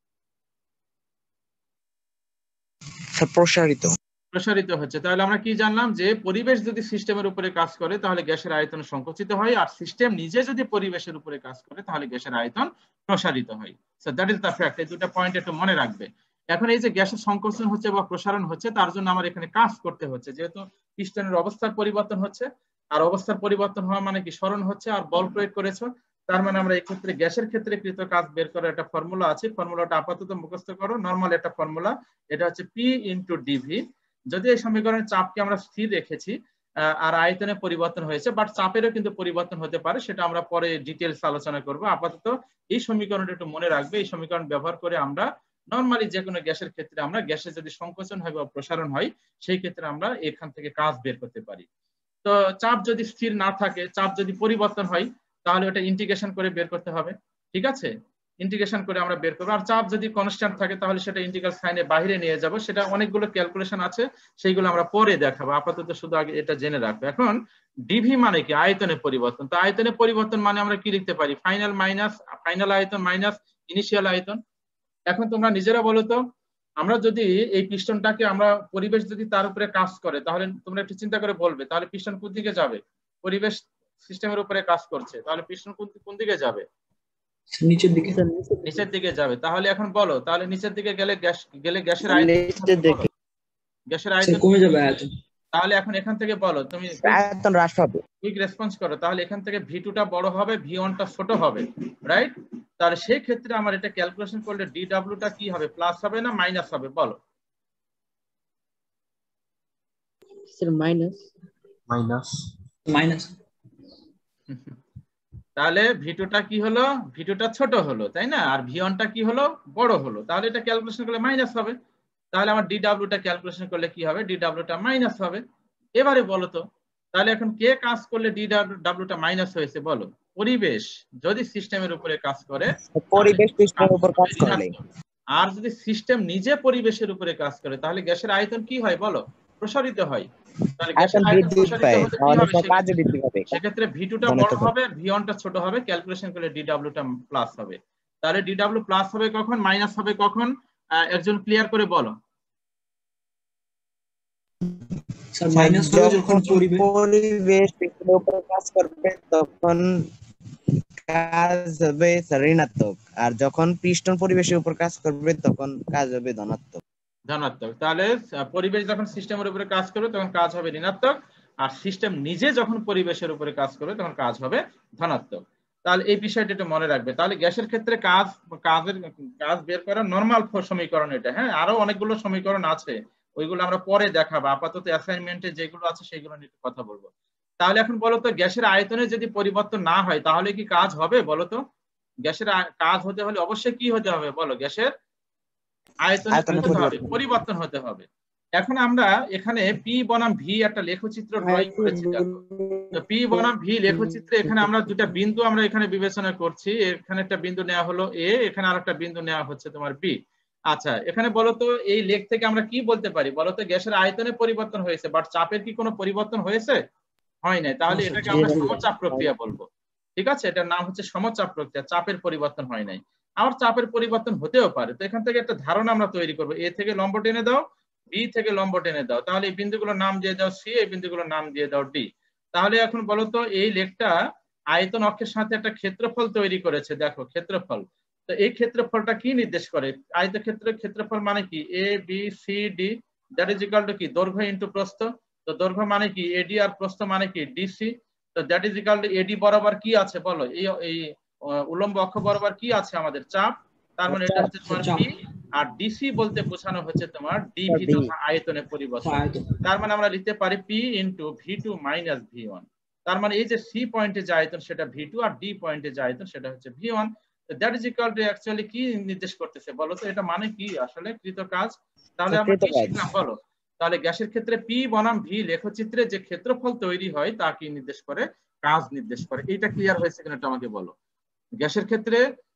প্রসারিত প্রসারিত হচ্ছে। তাহলে আমরা কি জানলাম, যে পরিবেশ যদি সিস্টেমের উপরে কাজ করে তাহলে গ্যাসের আয়তন সংকুচিত হয়, আর সিস্টেম নিজে যদি পরিবেশের উপরে কাজ করে তাহলে গ্যাসের আয়তন প্রসারিত হয়। So that is the fact. এই দুটো পয়েন্ট একটু মনে রাখবে। এখন এই যে গ্যাসের সংকোচন হচ্ছে বা প্রসারণ হচ্ছে, তার জন্য আমার এখানে কাজ করতে হচ্ছে, যেহেতু পিস্টনের অবস্থার পরিবর্তন হচ্ছে, আর অবস্থার পরিবর্তন হওয়া মানে কি সরণ হচ্ছে, আর বল প্রয়োগ করেছো, তার মানে আমরা এই ক্ষেত্রে গ্যাসের ক্ষেত্রে কৃত কাজ বের করার একটা ফর্মুলা আছে। ফর্মুলাটা আপাতত মুখস্থ করো, নরমাল একটা ফর্মুলা। এটা হচ্ছে পি ইন্টু ডিভি। যদি এই সমীকরণের চাপকে আমরা স্থির রেখেছি আর আয়তনে পরিবর্তন হয়েছে, বাট চাপেরও কিন্তু পরিবর্তন হতে পারে, সেটা আমরা পরে ডিটেলস আলোচনা করব। আপাতত এই সমীকরণটা একটু মনে রাখবে। এই সমীকরণ ব্যবহার করে আমরা নরমালি যে কোনো গ্যাসের ক্ষেত্রে আমরা গ্যাসের যদি সংকোচন হয় বা প্রসারণ হয়, সেই ক্ষেত্রে আমরা এখান থেকে কাজ বের করতে পারি। তো চাপ যদি স্থির না থাকে, চাপ যদি পরিবর্তন হয়, তাহলে ওটা ইন্টিগ্রেশন করে বের করতে হবে। ঠিক আছে, ইন্টিগ্রেশন করে আমরা বের করবো। আর চাপ যদি কনস্ট্যান্ট থাকে তাহলে সেটা ইন্টিগ্রাল সাইনে বাইরে নিয়ে যাব। সেটা অনেকগুলো ক্যালকুলেশন আছে, সেইগুলো আমরা পরে দেখাবো। আপাতত শুধু আগে এটা জেনে রাখবো। এখন ডিভি মানে কি? আয়তনে পরিবর্তন। তো আয়তনে পরিবর্তন মানে আমরা কি লিখতে পারি? ফাইনাল মাইনাস ফাইনাল আয়তন মাইনাস ইনিশিয়াল আয়তন। এখন তোমরা নিজেরা বলো তো, আমরা যদি এই পিস্টনটাকে আমরা পরিবেশ যদি তার উপরে কাজ করে, তাহলে তোমরা একটু চিন্তা করে বলবে, তাহলে পিস্টন কোন দিকে যাবে? পরিবেশ সিস্টেমের উপরে কাজ করছে, তাহলে পিস্টন কোন দিকে যাবে? নিচের দিকে। নিচের দিকে যাবে। তাহলে এখন বলো, তাহলে নিচের দিকে গেলে গ্যাস গেলে গ্যাসের আয়তন গ্যাসের আয়তন কমে যাবে আয়তন। তাহলে এখন এখান থেকে বলো, তুমি আয়তন হ্রাস পাবে। কুইক রেসপন্স করো। তাহলে এখান থেকে ভি টু টা বড় হবে, ভি ওয়ান টা ছোট হবে, রাইট? তাহলে সেই ক্ষেত্রে আমার এটা ক্যালকুলেশন করলে ডি ডাব্লিউ টা কি হবে? প্লাস হবে না মাইনাস হবে বলো? Sir minus. Minus minus. তাহলে ভি টু টা কি হলো? ভি টু টা ছোট হলো, তাই না? আর ভি ওয়ান টা কি হলো? বড় হলো। তাহলে এটা ক্যালকুলেশন করলে মাইনাস হবে। তাহলে আমার ডি ডাব্লিউ টা ক্যালকুলেশন করলে কি হবে? ডি ডাব্লিউ টা মাইনাস হবে। এবারে বলো তো, তাহলে এখন কে কাজ করলে ডি ডাব্লিউ টা মাইনাস হয়েছে বলো? পরিবেশ যদি সিস্টেমের উপরে কাজ করে, পরিবেশ সিস্টেমের উপর কাজ করে। আর যদি সিস্টেম নিজে পরিবেশের উপরে কাজ করে, তাহলে গ্যাসের আয়তন কি হয় বলো? প্রসারিত হয়। তাহলে গ্যাসের আয়তন প্রসারিত হলে কি হবে? সেক্ষেত্রে ভি টু টা বড় হবে, ভি ওয়ান টা ছোট হবে। ক্যালকুলেশন করলে ডি ডাব্লিউ টা প্লাস হবে। তাহলে ডি ডাব্লিউ প্লাস হবে কখন, মাইনাস হবে কখন? একজন ক্লিয়ার করে বলো। স্যার মাইনাস হবে যখন পরিবেশ সিস্টেমের উপর কাজ করবে তখন কাজ হবে ঋণাত্মক, আর যখন পিস্টন পরিবেশের উপর কাজ করবে তখন কাজ হবে ধনাত্মক। ধনাত্মক। তাহলে পরিবেশ যখন সিস্টেমের উপরে কাজ করবে তখন কাজ হবে ঋণাত্মক, আর সিস্টেম নিজে যখন পরিবেশের উপরে কাজ করবে তখন কাজ হবে ধনাত্মক। তাহলে এই বিষয়টা একটু মনে রাখবে। তাহলে গ্যাসের ক্ষেত্রে কাজ কাজের কাজ বের করার নরমাল সমীকরণ এটা। হ্যাঁ, আরো অনেকগুলো সমীকরণ আছে, ওইগুলো আমরা পরে দেখাবো। আপাতত অ্যাসাইনমেন্টে যেগুলো আছে সেগুলো নিয়ে কথা বলবো। তাহলে এখন বলো তো, গ্যাসের আয়তনে যদি পরিবর্তন না হয় তাহলে কি কাজ হবে বলো তো? গ্যাসের কাজ হতে হলে অবশ্যই কি হতে হবে বলো? গ্যাসের আয়তনে পরিবর্তন হতে হবে। এখন আমরা এখানে পি বনাম ভি একটা লেখচিত্র ড্রয়িং করেছি। দেখো, তো পি বনাম ভি লেখচিত্রে এখানে আমরা দুটা বিন্দু আমরা এখানে বিবেচনা করছি। এখানে একটা বিন্দু নেওয়া হলো এ, এখানে আরেকটা বিন্দু নেওয়া হচ্ছে তোমার বি। আচ্ছা, এখানে বলো তো এই লেখ থেকে আমরা কি বলতে পারি বলো তো? গ্যাসের আয়তনে পরিবর্তন হয়েছে, বাট চাপের কি কোনো পরিবর্তন হয়েছে? হয় নাই। তাহলে এটাকে আমরা সমচাপ প্রক্রিয়া বলবো। ঠিক আছে, এটার নাম হচ্ছে সমচাপ প্রক্রিয়া। চাপের পরিবর্তন হয় নাই। আবার চাপের পরিবর্তন হতেও পারে। তো এখান থেকে একটা ধারণা আমরা তৈরি করবো। এ থেকে লম্ব টেনে দাও, বি থেকে লম্ব টেনে দাও। তাহলে এই বিন্দুগুলোর নাম দিয়ে দাও সি, এই বিন্দুগুলোর নাম দিয়ে দাও ডি। তাহলে এখন বলো তো, এই লেখটা আয়তন অক্ষের সাথে একটা ক্ষেত্রফল তৈরি করেছে। দেখো ক্ষেত্রফল। তো এই ক্ষেত্রফলটা কি নির্দেশ করে? আয়তক্ষেত্রের ক্ষেত্রফল মানে কি? A B C D, that is equal to কি? দৈর্ঘ্য ইন্টু প্রস্থ। তো দৈর্ঘ্য মানে কি? এডি, আর প্রস্থ মানে কি? ডিসি। তো that is equal to AD বরাবর কি আছে বলো? এই এই উলম্ব অক্ষ বরাবর কি আছে আমাদের? চাপ। তার মানে এটা হচ্ছে তোমার পি, আর ডিসি বলতে বোঝানো হচ্ছে তোমার ডিভি তথা আয়তনের পরিবর্তন। তার মানে আমরা লিখতে পারি P into V two minus V one. তার মানে এই যে সি পয়েন্টে যে আয়তন সেটা ভি টু, আর ডি পয়েন্টে যে আয়তন সেটা হচ্ছে V one. That is equal to actually কি নির্দেশ করতেছে বলো তো? এটা মানে কি আসলে? কৃত কাজ। তাহলে আমরা কি শিখলাম বলো? তাহলে গ্যাসের ক্ষেত্রে পি বনাম ভি লেখচিত্রে যে ক্ষেত্রফল তৈরি হয় তা কি নির্দেশ করে? কাজ নির্দেশ করে। এটা ক্লিয়ার হয়েছে কিনা আমাকে বলো। গ্যাসের ক্ষেত্রে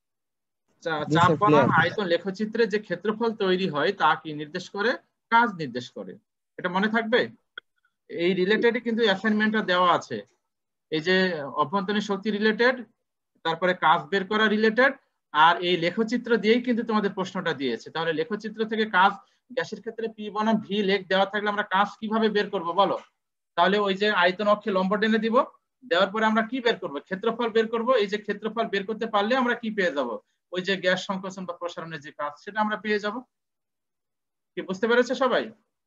চাপ বনাম আয়তন লেখচিত্রে যে ক্ষেত্রফল তৈরি হয় তা কি নির্দেশ করে? কাজ নির্দেশ করে। এটা মনে থাকবে। এই রিলেটেড কিন্তু অ্যাসাইনমেন্টটা দেওয়া আছে। এই যে অভ্যন্তরীণ শক্তি রিলেটেড, তারপরে কাজ বের করা রিলেটেড, আর এই লেখচিত্র দিয়েই কিন্তু তোমাদের প্রশ্নটা দিয়েছে। তাহলে লেখচিত্র থেকে কাজ, গ্যাসের ক্ষেত্রে পি বনাম ভি লেখ দেওয়া থাকলে আমরা কাজ কিভাবে বের করব বলো? তাহলে ওই যে আয়তন অক্ষে লম্ব টেনে দিব, দেওয়ার পরে আমরা কি বের করব? ক্ষেত্রফল বের করব। এই যে ক্ষেত্রফল বের করতে পারলে আমরা কি পেয়ে যাব? ওই যে গ্যাস সংকোচন বা প্রসারণের যে কাজ, সেটা আমরা পেয়ে যাব। কি বুঝতে পেরেছে সবাই?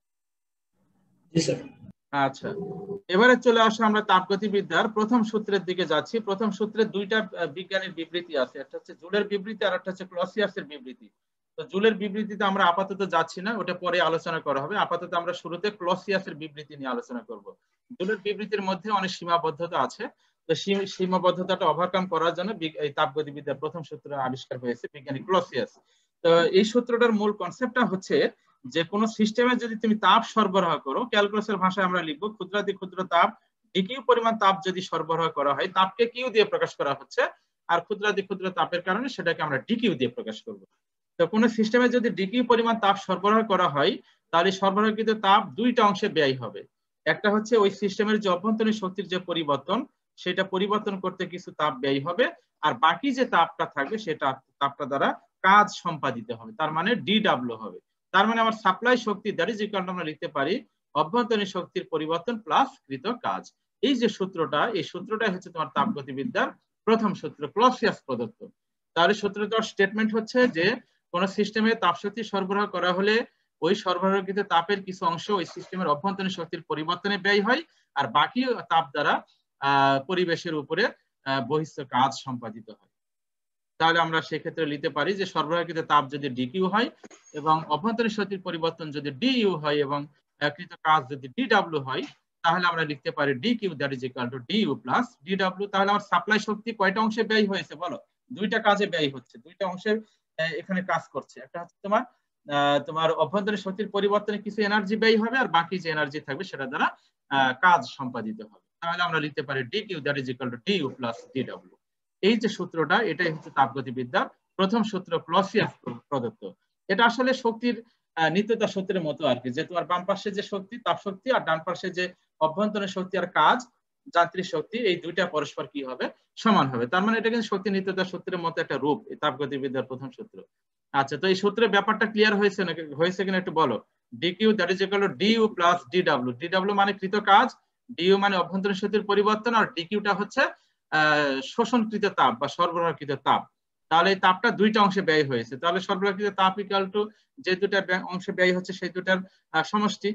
জি স্যার। আচ্ছা, এবারে চলে আসো আমরা তাপগতিবিদ্যার প্রথম সূত্রের দিকে যাচ্ছি। প্রথম সূত্রে দুইটা বিজ্ঞানের বিবৃতি আছে, একটা হচ্ছে জুলের বিবৃতি আর একটা হচ্ছে ক্লসিয়াসের বিবৃতি। তো জুলের বিবৃতিতে আমরা আপাতত যাচ্ছি না, ওটা পরে আলোচনা করা হবে। আপাতত আমরা শুরুতে ক্লসিয়াসের বিবৃতি নিয়ে আলোচনা করব। জুলের বিবৃতির মধ্যে অনেক সীমাবদ্ধতা আছে, তো সীমাবদ্ধতাটা ওভারকাম করার জন্য এই তাপগতিবিদ্যার প্রথম সূত্র আবিষ্কার হয়েছে বিজ্ঞানী ক্লসিয়াস। তো এই সূত্রটার মূল কনসেপ্টটা হচ্ছে যে কোন সিস্টেমে যদি তুমি তাপ সরবরাহ করো, ক্যালকুলাসের ভাষায় আমরা লিখবো ক্ষুদ্রাতি ক্ষুদ্র তাপ ডিকিউ পরিমাণ তাপ যদি সরবরাহ করা হয়, তাপকে কিউ দিয়ে প্রকাশ করা হচ্ছে, আর ক্ষুদ্রাতি ক্ষুদ্র তাপের কারণে সেটাকে আমরা ডিকিউ দিয়ে প্রকাশ করব। তো কোন সিস্টেমে যদি ডিকিউ পরিমাণ তাপ সরবরাহ করা হয়, তাহলে সরবরাহকৃত তাপ দুইটা অংশে ব্যয় হবে। একটা হচ্ছে ওই সিস্টেমের যে অভ্যন্তরীণ শক্তির যে পরিবর্তন, সেটা পরিবর্তন করতে কিছু তাপ ব্যয় হবে, আর বাকি যে তাপটা থাকবে সেটা তাপটা দ্বারা কাজ সম্পাদিত হবে, তার মানে ডিডব্লিউ হবে। তার মানে আমার সাপ্লাই শক্তি দ্যাট ইজ ইকুয়াল টু আমরা লিখতে পারি অভ্যন্তরীণ শক্তির পরিবর্তন প্লাস কৃত কাজ। এই যে সূত্রটা, এই সূত্রটাই হচ্ছে তোমার তাপগতিবিদ্যার প্রথম সূত্র, ক্লসিয়াস প্রদত্ত। তাহলে সূত্রটার স্টেটমেন্ট হচ্ছে যে কোন সিস্টেমে তাপশক্তি সরবরাহ করা হলে ওই সরবরাহকৃত তাপের কিছু অংশ ওই সিস্টেমের অভ্যন্তরীণ শক্তির পরিবর্তনে ব্যয় হয়, আর বাকি তাপ দ্বারা আহ পরিবেশের উপরে আহ বহিঃস্থ কাজ সম্পাদিত হয়। তাহলে আমরা সেক্ষেত্রে লিখতে পারি যে সরবরাহকৃত তাপ যদি ডিকিউ হয় এবং অভ্যন্তরীণ শক্তির পরিবর্তন যদি ডিইউ হয় এবং কৃত কাজ যদি ডিডব্লিউ হয়, তাহলে আমরা লিখতে পারি DQ that is equal to DU plus DW. তাহলে আমার সাপ্লাই শক্তি কয়টা অংশে ব্যয় হয়েছে বলো? দুইটা কাজে ব্যয় হচ্ছে, দুইটা অংশে এখানে কাজ করছে। একটা হচ্ছে তোমার তোমার অভ্যন্তরীণ শক্তির পরিবর্তনে কিছু এনার্জি ব্যয় হবে, আর বাকি যে এনার্জি থাকবে সেটা দ্বারা কাজ সম্পাদিত হবে। তাহলে আমরা লিখতে পারি DQ that is equal to DU plus DW. এই যে সূত্রটা, এটাই হচ্ছে তাপগতিবিদ্যার প্রথম সূত্র, ক্লসিয়াস প্রদত্ত। এটা আসলে শক্তির নিত্যতা সূত্রের মতো আর কি, যে তোমার বাম পাশে যে শক্তি তাপ শক্তি আর ডান পাশে যে অভ্যন্তরীণ শক্তি আর কাজ যান্ত্রিক শক্তি, এই দুইটা পরস্পর কি হবে? সমান হবে। তার মানে এটা কিন্তু শক্তি নিত্যতা সূত্রের মতো একটা রূপ, এই তাপগতিবিদ্যার প্রথম সূত্র। আচ্ছা, তো এই সূত্রের ব্যাপারটা ক্লিয়ার হয়েছে নাকি, হয়েছে কিনা একটু বলো। DQ that is equal to DU plus DW. DW মানে কৃত কাজ, ডিইউ মানে অভ্যন্তরীণ শক্তির পরিবর্তন, আর ডিকিউটা হচ্ছে আহ শোষণকৃত তাপ বা সরবরাহকৃত তাপ। তাহলে এই তাপটা দুইটা অংশে ব্যয় হয়েছে। তাহলে সরবরাহকৃত তাপ ইকুয়াল টু যে দুটা অংশে ব্যয় হচ্ছে সেই দুটার সমষ্টি।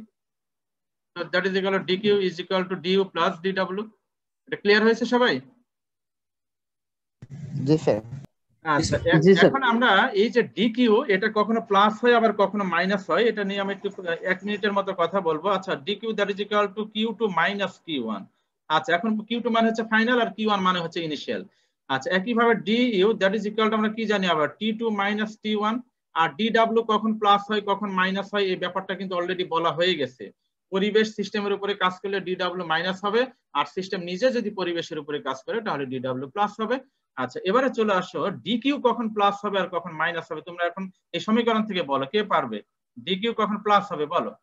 তো that is equal to DQ is equal to DU plus DW. এটা ক্লিয়ার হয়েছে সবাই? জি স্যার। আচ্ছা, এখন আমরা এই যে ডিকিউ, এটা কখনো প্লাস হয় আবার কখনো মাইনাস হয়, এটা নিয়ে আমি একটু এক মিনিটের মতো কথা বলবো। আচ্ছা, DQ that is equal to Q two minus Q one. আচ্ছা, এখন কিউ টু মানে হচ্ছে ফাইনাল আর কিউ ওয়ান মানে হচ্ছে ইনিশিয়াল। আচ্ছা, একইভাবে DU that is equal to আমরা কি জানি আবার T two minus T one. আর ডিডব্লিউ কখন প্লাস হয় কখন মাইনাস হয় এই ব্যাপারটা কিন্তু অলরেডি বলা হয়ে গেছে। পরিবেশ সিস্টেমের উপরে কাজ করলে ডিডব্লিউ মাইনাস হবে, আর সিস্টেম নিজে যদি পরিবেশের উপরে কাজ করে তাহলে ডিডব্লিউ প্লাস হবে। আচ্ছা, এবারে চলে আসো ডিকিউ কখন প্লাস হবে আর কখন মাইনাস হবে। তোমরা এখন এই সমীকরণ থেকে বলো, কে পারবে? ডিকিউ কখন প্লাস হবে বলো।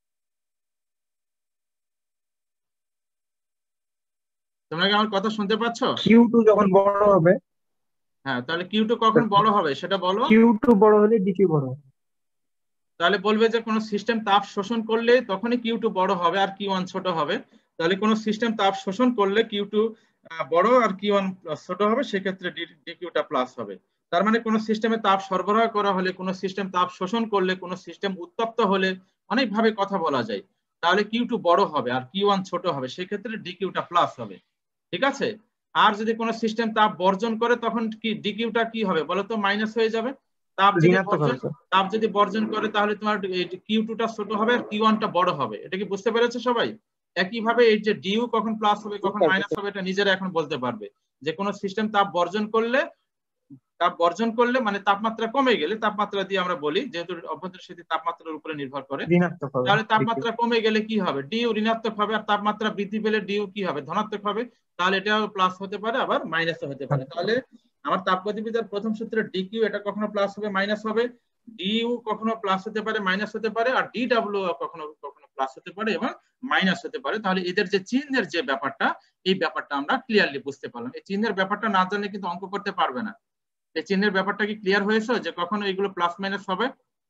তোমরা কি আমার কথা শুনতে পাচ্ছ? কিউ টু যখন বড় হবে। হ্যাঁ, তাহলে কিউ টু কখন বড় হবে সেটা বলো। কিউ টু বড় হলে ডিকিউ বড় হবে। তাহলে বলবে যে কোন সিস্টেম তাপ শোষণ করলে তখনই কিউ টু বড় হবে আর কিউ ওয়ান ছোট হবে। তাহলে কোন সিস্টেম তাপ শোষণ করলে কিউ টু বড় আর কিউ ওয়ান ছোট হবে, সেক্ষেত্রে ডিকিউটা প্লাস হবে। তার মানে কোন সিস্টেমে তাপ সরবরাহ করা হলে, কোন সিস্টেম তাপ শোষণ করলে, কোন সিস্টেম উত্তপ্ত হলে অনেকভাবে কথা বলা যায়। তাহলে কিউ টু বড় হবে আর কিউ ওয়ান ছোট হবে, সেক্ষেত্রে ডিকিউটা প্লাস হবে। ঠিক আছে? আর যদি কোন সিস্টেম তাপ বর্জন করে তখন কি ডিকিউটা কি হবে বলো তো? মাইনাস হয়ে যাবে। তাপ যদি বর্জন তাপ যদি বর্জন করে তাহলে তোমার কিউ টু টা ছোট হবে আর কিউ ওয়ান টা বড় হবে। এটা কি বুঝতে পেরেছো সবাই? একইভাবে এই যে ডিইউ কখন প্লাস হবে কখন মাইনাস হবে এটা নিজেরা এখন বলতে পারবে, যে কোন সিস্টেম তাপ বর্জন করলে তাপ বর্জন করলে মানে তাপমাত্রা কমে গেলে, তাপমাত্রা দিয়ে আমরা বলি যেহেতু অভ্যন্তরীণ শক্তি তাপমাত্রার উপরে নির্ভর করে, ঋণাত্মক হবে। তাহলে তাপমাত্রা কমে গেলে কি হবে, ডিউ ঋণাত্মক হবে, আর তাপমাত্রা বৃদ্ধি পেলে ডিউ কি হবে, ধনাত্মক হবে। তাহলে এটা প্লাস হতে পারে, আবার মাইনাসও হতে পারে। তাহলে আমার তাপগতিবিদ্যার প্রথম সূত্রে ডিকিউ এটা কখনো প্লাস হবে মাইনাস হবে, ডিইউ কখনো প্লাস হতে পারে মাইনাস হতে পারে, আর ডিডব্লিউ কখনো কখনো প্লাস হতে পারে এবং মাইনাস হতে পারে। তাহলে এদের যে চিহ্নের যে ব্যাপারটা, এই ব্যাপারটা আমরা ক্লিয়ারলি বুঝতে পারলাম। এই চিহ্নের ব্যাপারটা না জানলে কিন্তু অঙ্ক করতে পারবে না। এই চিহ্নের ব্যাপারটা কি ক্লিয়ার হয়েছে যে কখনো এগুলো প্লাস মাইনাস হবে?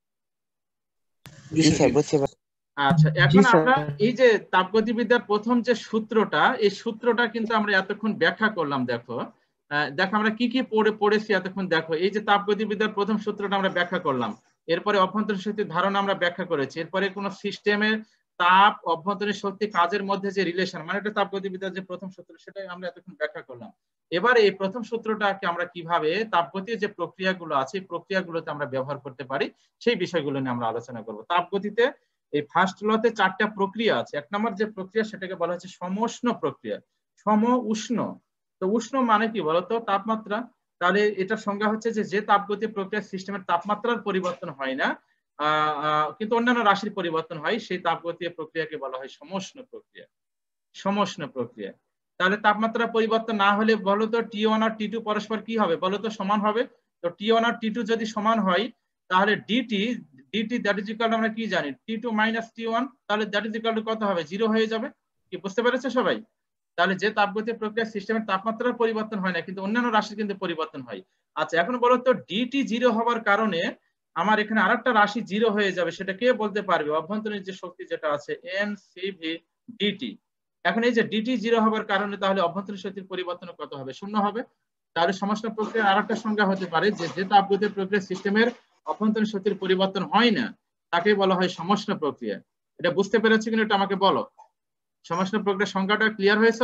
আচ্ছা, এখন আমরা এই যে তাপগতিবিদ্যার প্রথম যে সূত্রটা, এই সূত্রটা কিন্তু আমরা এতক্ষণ ব্যাখ্যা করলাম। দেখো দেখো আমরা কি কি পড়ে পড়েছি এতক্ষণ। দেখো এই যে তাপগতিবিদ্যার প্রথম সূত্রটা আমরা ব্যাখ্যা করলাম, এরপরে অভ্যন্তরীণ শক্তির ধারণা আমরা ব্যাখ্যা করেছি, এরপরে কোন সিস্টেমের তাপ অভ্যন্তরীণ শক্তি কাজের মধ্যে যে রিলেশন, মানে এটা তাপগতিবিদ্যার যে প্রথম সূত্র, সেটাই আমরা এতক্ষণ ব্যাখ্যা করলাম। এবার এই প্রথম সূত্রটাকে আমরা কিভাবে তাপগতির যে প্রক্রিয়াগুলো আছে এই প্রক্রিয়াগুলোতে আমরা ব্যবহার করতে পারি, সেই বিষয়গুলো নিয়ে আমরা আলোচনা করব। তাপগতিতে এই ফার্স্ট লতে চারটা প্রক্রিয়া আছে। এক নম্বর যে প্রক্রিয়া সেটাকে বলা হচ্ছে সমউষ্ণ প্রক্রিয়া। সম উষ্ণ, তো উষ্ণ মানে কি বলতো, তাপমাত্রা। তাহলে এটার সংজ্ঞা হচ্ছে যে যে তাপগতি প্রক্রিয়া সিস্টেমের তাপমাত্রার পরিবর্তন হয় না কিন্তু অন্যান্য রাশির পরিবর্তন হয়, সেই তাপগতি প্রক্রিয়াকে বলা হয় সমউষ্ণ প্রক্রিয়া। সমউষ্ণ প্রক্রিয়া। তাহলে তাপমাত্রা পরিবর্তন না হলে বলতো টি ওয়ান আর টি টু পরস্পর কি হবে বলতো, সমান হবে। তো টি ওয়ান আর টি টু যদি সমান হয় তাহলে DT DT that is equal, আমরা কি জানি T two minus T one, তাহলে দ্যাট ইজ ইকুয়াল টু কত হবে, জিরো হয়ে যাবে। কি বুঝতে পেরেছে সবাই? তাহলে যে তাপগতি প্রক্রিয়া সিস্টেমের তাপমাত্রার পরিবর্তন হয় না কিন্তু অন্যান্য রাশির কিন্তু পরিবর্তন হয়। আচ্ছা, এখন বলতো ডিটি জিরো হওয়ার কারণে আমার এখানে আরেকটা রাশি জিরো হয়ে যাবে, সেটা কে বলতে পারবে? অভ্যন্তরীণ যে শক্তি যেটা আছে এন সিভি ডিটি। এখন এই যে ডিটি জিরো হওয়ার কারণে তাহলে অভ্যন্তরীণ শক্তির পরিবর্তন কত হবে, শূন্য হবে। তাহলে সমউষ্ণ প্রক্রিয়ার আরেকটা সংজ্ঞা হতে পারে যে যে তাপগতি প্রক্রিয়া সিস্টেমের অভ্যন্তরীণ শক্তির পরিবর্তন হয় না তাকে বলা হয় সমউষ্ণ প্রক্রিয়া। এটা বুঝতে পেরেছো কিনা এটা আমাকে বলো। সমউষ্ণ প্রক্রিয়ার সংজ্ঞাটা ক্লিয়ার হয়েছে?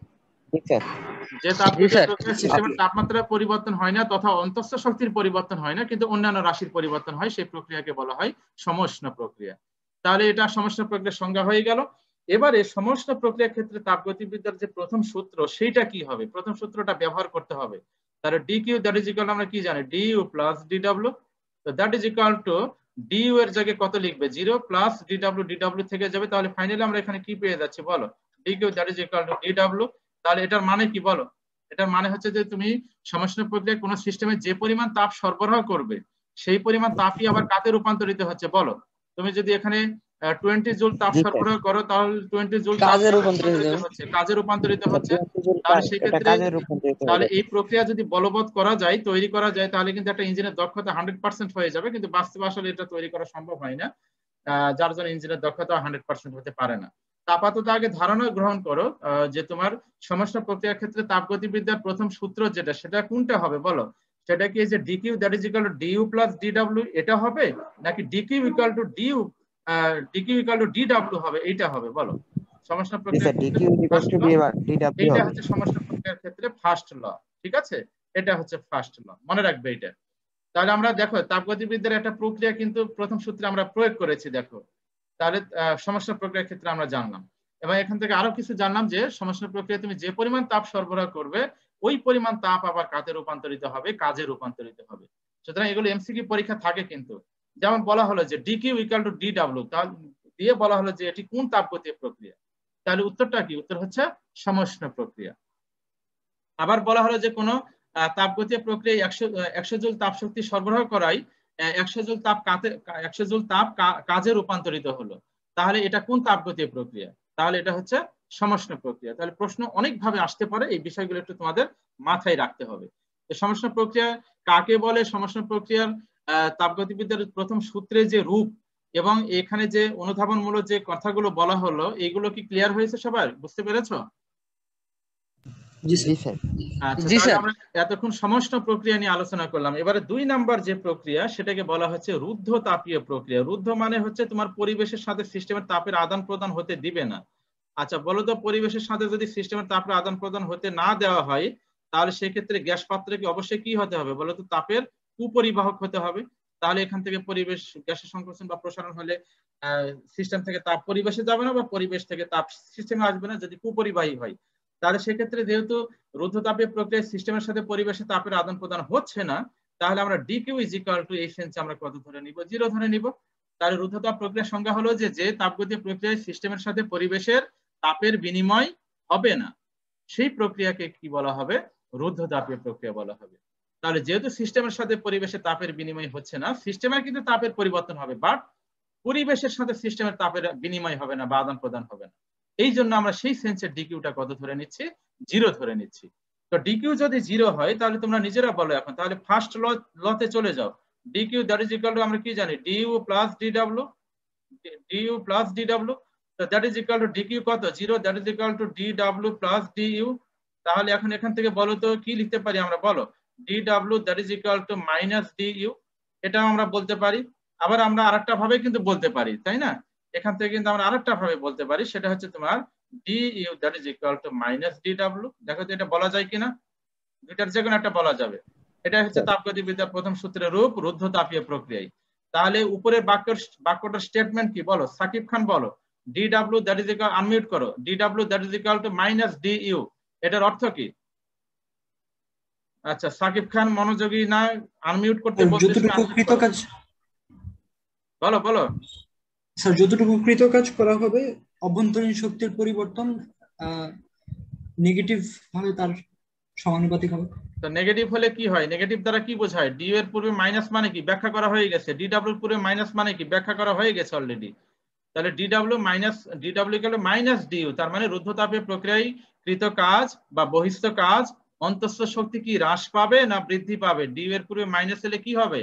যে তাপগতি প্রক্রিয়া সিস্টেমের তাপমাত্রার পরিবর্তন হয় না তথা অন্তঃস্থ শক্তির পরিবর্তন হয় না কিন্তু অন্যান্য রাশির পরিবর্তন হয়, সেই প্রক্রিয়াকে বলা হয় সমউষ্ণ প্রক্রিয়া। তাহলে এটা সমউষ্ণ প্রক্রিয়ার সংজ্ঞা হয়ে গেল। এবারে সমউষ্ণ প্রক্রিয়ার ক্ষেত্রে তাপগতিবিদ্যার যে প্রথম সূত্র সেইটা কি হবে, প্রথম সূত্রটা ব্যবহার করতে হবে। তাহলে ডিকিউ দ্যাট ইজ ইকুয়াল, আমরা কি জানি ডিইউ প্লাস ডিডব্লিউ, তো that is equal to DU এর জায়গায় কত লিখবে, জিরো প্লাস ডিডব্লিউ, ডিডব্লিউ থেকে যাবে। তাহলে ফাইনালি আমরা এখানে কি পেয়ে যাচ্ছি বলো, DQ that is equal to DW. তাহলে এটার মানে কি বলো, এটার মানে হচ্ছে যে তুমি সমউষ্ণ প্রক্রিয়ায় কোন সিস্টেমে যে পরিমাণ তাপ সরবরাহ করবে সেই পরিমাণ তাপই আবার কাতে রূপান্তরিত হচ্ছে বলো। তুমি যদি এখানে টোয়েন্টি জুল তাপ সরবরাহ করো তাহলে টোয়েন্টি জুল কাজে রূপান্তরিত হচ্ছে কাজে রূপান্তরিত হচ্ছে তাহলে সেই ক্ষেত্রে তাহলে এই প্রক্রিয়া যদি বলবৎ করা যায়, তৈরি করা যায়, তাহলে কিন্তু একটা ইঞ্জিনের দক্ষতা হান্ড্রেড পার্সেন্ট হয়ে যাবে। কিন্তু বাস্তবে আসলে এটা তৈরি করা সম্ভব হয় না, যার জন্য ইঞ্জিনের দক্ষতা হান্ড্রেড পার্সেন্ট হতে পারে না। আপাতত আগে ধারণা গ্রহণ করো যে তোমার সমউষ্ণ প্রক্রিয়ার ক্ষেত্রে তাপগতিবিদ্যার প্রথম সূত্র যেটা সেটা কোনটা হবে বলো। সেটা কি যে DQ that is equal to DU plus DW এটা হবে, নাকি DQ equal to DU DQ equal to DW হবে, এইটা হবে বলো। সমউষ্ণ প্রক্রিয়ার এইটা হচ্ছে সমউষ্ণ প্রক্রিয়ার ক্ষেত্রে ফার্স্ট ল, ঠিক আছে? এটা হচ্ছে ফার্স্ট ল, মনে রাখবে এটা। তাহলে আমরা দেখো তাপগতিবিদ্যার একটা প্রক্রিয়া কিন্তু প্রথম সূত্রে আমরা প্রয়োগ করেছি। দেখো তাহলে সমউষ্ণ প্রক্রিয়ার ক্ষেত্রে আমরা জানলাম এবং এখান থেকে আরো কিছু জানলাম যে সমউষ্ণ প্রক্রিয়া তুমি যে পরিমাণ তাপ সরবরাহ করবে ওই পরিমাণ তাপ আবার কাতে রূপান্তরিত হবে, কাজে রূপান্তরিত হবে। সুতরাং এগুলো এমসিকিউ পরীক্ষা থাকে কিন্তু। যেমন বলা হলো যে ডিকিউ ইকুয়াল টু ডিডব্লিউ, তাহলে দিয়ে বলা হলো যে এটি কোন তাপগতীয় প্রক্রিয়া, তাহলে উত্তরটা কি, উত্তর হচ্ছে সমউষ্ণ প্রক্রিয়া। আবার বলা হলো যে কোনো তাপগতীয় প্রক্রিয়ায় একশো একশো জুল তাপ শক্তি সরবরাহ করাই একশো জুল তাপ কাতে একশো জুল তাপ কাজে রূপান্তরিত হলো, তাহলে এটা কোন তাপগতীয় প্রক্রিয়া, তাহলে এটা হচ্ছে সমউষ্ণ প্রক্রিয়া। তাহলে প্রশ্ন অনেক ভাবে আসতে পারে, এই বিষয়গুলো একটু তোমাদের মাথায় রাখতে হবে। সমউষ্ণ প্রক্রিয়া কাকে বলে, সমউষ্ণ প্রক্রিয়ার আহ তাপগতিবিদ্যার প্রথম সূত্রে যে রূপ এবং এখানে যে অনুধাবনমূলক যে কথাগুলো বলা হলো এইগুলো কি ক্লিয়ার হয়েছে সবার, বুঝতে পেরেছো? আচ্ছা, আমরা এতক্ষণ সমউষ্ণ প্রক্রিয়া নিয়ে আলোচনা করলাম। এবারে দুই নাম্বার যে প্রক্রিয়া সেটাকে বলা হচ্ছে রুদ্ধ তাপীয় প্রক্রিয়া। রুদ্ধ মানে হচ্ছে তোমার পরিবেশের সাথে সিস্টেমের তাপের আদান প্রদান হতে দিবে না। আচ্ছা বলো তো, পরিবেশের সাথে যদি সিস্টেমের তাপের আদান প্রদান হতে না দেওয়া হয় তাহলে সেক্ষেত্রে গ্যাস পাত্রকে অবশ্যই কি হতে হবে বলো তো, তাপের কুপরিবাহক হতে হবে। তাহলে এখান থেকে পরিবেশ গ্যাসের সংকোচন বা প্রসারণ হলে সিস্টেম থেকে তাপ পরিবেশে যাবে না বা পরিবেশ থেকে তাপ সিস্টেমে আসবে না যদি কুপরিবাহী হয়। তাহলে সেক্ষেত্রে যেহেতু রুদ্ধতাপীয় প্রক্রিয়ায় সিস্টেমের সাথে পরিবেশে তাপের আদান প্রদান হচ্ছে না, তাহলে আমরা ডিকিউ ইজ ইকুয়াল টু এই সেন্সে আমরা কত ধরে নিব? জিরো ধরে নিব। তাহলে রুদ্ধতাপ প্রক্রিয়ার সংজ্ঞা হলো যে যে তাপগতীয় প্রক্রিয়ায় সিস্টেমের সাথে পরিবেশের তাপের বিনিময় হবে না, সেই প্রক্রিয়াকে কি বলা হবে? রুদ্ধতাপীয় প্রক্রিয়া বলা হবে। তাহলে যেহেতু সিস্টেমের সাথে পরিবেশের তাপের বিনিময় হচ্ছে না, সিস্টেমের কিন্তু তাপের পরিবর্তন হবে, বাট পরিবেশের সাথে সিস্টেমের তাপের বিনিময় হবে না বা আদান প্রদান হবে না। এই জন্য আমরা সেই সেন্সের ডিকিউটা কত ধরে নিচ্ছি? জিরো ধরে নিচ্ছি। তো ডিকিউ যদি জিরো হয় তাহলে তোমরা নিজেরা বলো এখন, তাহলে ফার্স্ট ল লতে চলে যাও। DQ that is equal to আমরা কি জানি? DU plus DW, DU plus DW. তো that is equal to DQ কত? Zero, that is equal to DW plus DU. তাহলে এখন এখান থেকে বলো তো কি লিখতে পারি আমরা? বলো DW that is equal to minus DU, এটাও আমরা বলতে পারি। আবার আমরা আরেকটা ভাবে কিন্তু বলতে পারি, তাই না? এখান থেকে কিন্তু আমরা আরেকটা ভাবে বলতে পারি, সেটা হচ্ছে তোমার DU that is equal to minus DW. দেখো তো এটা বলা যায় কিনা? দুইটার যে কোনো একটা বলা যাবে। এটা হচ্ছে তাপগতিবিদ্যার প্রথম সূত্রের রূপ রুদ্ধতাপীয় প্রক্রিয়ায়। তাহলে উপরের বাক্যের বাক্যটার স্টেটমেন্ট কি বলো? সাকিব খান বলো DW that is equal, unmute করো, DW that is equal to minus DU, এটার অর্থ কি? আচ্ছা সাকিব খান মনোযোগী না, আনমিউট করতে বলতেছি। যতটুকু কৃতকাজ, বলো বলো স্যার, যতটুকু কৃতকাজ করা হবে অভ্যন্তরীণ শক্তির পরিবর্তন নেগেটিভ ভাবে তার সমানুপাতিক হবে। তো নেগেটিভ হলে কি হয়? নেগেটিভ দ্বারা কি বোঝায়? ডি এর পূর্বে মাইনাস মানে কি? ব্যাখ্যা করা হয়ে গেছে। ডিডব্লিউ এর পূর্বে মাইনাস মানে কি? ব্যাখ্যা করা হয়ে গেছে অলরেডি। তাহলে DW minus DW equal to minus DU, তার মানে রুদ্ধতাপীয় প্রক্রিয়ায় কৃত কাজ বা বহিস্থ কাজ অন্তঃস্থ শক্তি কি হ্রাস পাবে না বৃদ্ধি পাবে? ডিইউ এর পূর্বে মাইনাস হলে কি হবে?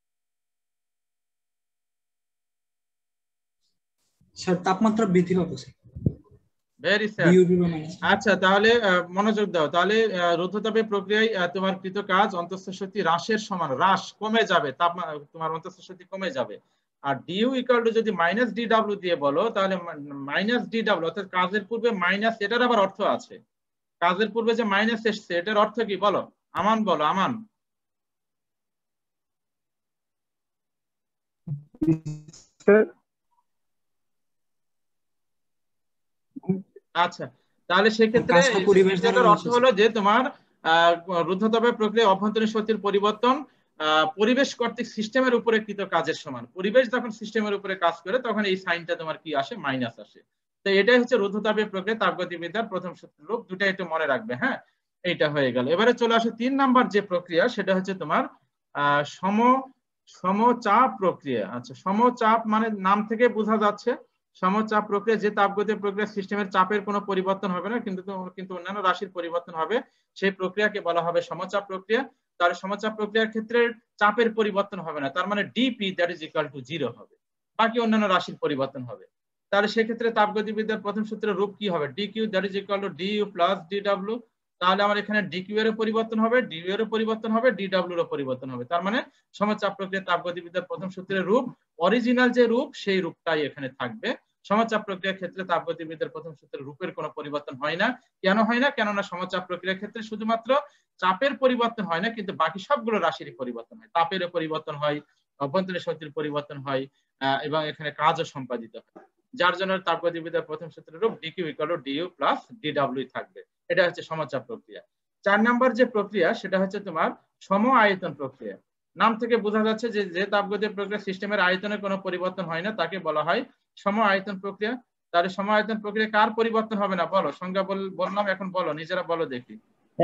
স্যার তাপমাত্রা বৃদ্ধি পাবে স্যার। Very sir. আচ্ছা তাহলে মনোযোগ দাও। তাহলে রুদ্ধতাপীয় প্রক্রিয়ায় তোমার কৃত কাজ অন্তঃস্থ শক্তি হ্রাসের সমান, হ্রাস কমে যাবে, তাপমাত্রা তোমার অন্তঃস্থ শক্তি কমে যাবে। আর ডিইউ ইকুয়াল টু যদি মাইনাস ডিডব্লিউ দিয়ে বলো, তাহলে মাইনাস ডিডব্লিউ অর্থাৎ কাজের পূর্বে মাইনাস, এটার আবার অর্থ আছে। কাজের পূর্বে যে মাইনাস এসছে এটার অর্থ কি বলো? আমান বলো, আমান। আচ্ছা তাহলে সেক্ষেত্রে এটার অর্থ হলো যে তোমার রুদ্ধতাপীয় প্রক্রিয়া অভ্যন্তরীণ শক্তির পরিবর্তন পরিবেশ কর্তৃক সিস্টেমের উপরে কৃত কাজের সমান। পরিবেশ যখন সিস্টেমের উপরে কাজ করে তখন এই সাইনটা তোমার কি আসে? মাইনাস আসে। তো এটাই হচ্ছে রুদ্ধতাপীয় প্রক্রিয়া তাপগতিবিদ্যার প্রথম সূত্রের রূপ। দুটা একটু মনে রাখবে। হ্যাঁ, এইটা হয়ে গেল। এবারে চলে আসে তিন নাম্বার যে প্রক্রিয়া, সেটা হচ্ছে তোমার আহ সম সমচাপ প্রক্রিয়া। আচ্ছা, সমচাপ মানে নাম থেকে বোঝা যাচ্ছে সমচাপ প্রক্রিয়া, যে তাপগতীয় প্রক্রিয়া সিস্টেমের চাপের কোনো পরিবর্তন হবে না কিন্তু কিন্তু অন্যান্য রাশির পরিবর্তন হবে, সেই প্রক্রিয়াকে বলা হবে সমচাপ প্রক্রিয়া। তাহলে সমচাপ প্রক্রিয়ার ক্ষেত্রে চাপের পরিবর্তন হবে না, তার মানে DP that is equal to zero হবে, বাকি অন্যান্য রাশির পরিবর্তন হবে। তাহলে সেক্ষেত্রে তাপগতিবিদ্যার প্রথম সূত্রের রূপ কি হবে? DQ that is equal to DU plus DW. তাহলে আমার এখানে ডিকিউ এর পরিবর্তন হবে, ডিইউ এর পরিবর্তন হবে, ডিডব্লিউ এর পরিবর্তন হবে। তার মানে সমচাপ প্রক্রিয়া তাপগতিবিদ্যার প্রথম সূত্রের রূপ, অরিজিনাল যে রূপ সেই রূপটাই এখানে থাকবে। সমচাপ প্রক্রিয়ার ক্ষেত্রে তাপগতিবিদ্যার প্রথম সূত্রের রূপের কোনো পরিবর্তন হয় না। কেন হয় না? কেননা সমচাপ প্রক্রিয়ার ক্ষেত্রে শুধুমাত্র চাপের পরিবর্তন হয় না, কিন্তু বাকি সবগুলো রাশির পরিবর্তন হয়। তাপেরও পরিবর্তন হয়, অভ্যন্তরীণ শক্তির পরিবর্তন হয় এবং এখানে কাজও সম্পাদিত হয়, যার জন্য তাপগতিবিদ্যার প্রথম সূত্রের রূপ DQ equal to DU plus DW থাকবে। এটা হচ্ছে সমচাপ প্রক্রিয়া। চার নাম্বার যে প্রক্রিয়া সেটা হচ্ছে তোমার সম আয়তন প্রক্রিয়া। নাম থেকে বোঝা যাচ্ছে যে যে তাপগতীয় প্রক্রিয়া সিস্টেমের আয়তনের কোনো পরিবর্তন হয় না তাকে বলা হয় সম আয়তন প্রক্রিয়া। তাহলে সম আয়তন প্রক্রিয়া কার পরিবর্তন হবে না? বলো, সংজ্ঞা বললাম, এখন বলো, নিজেরা বলো দেখি।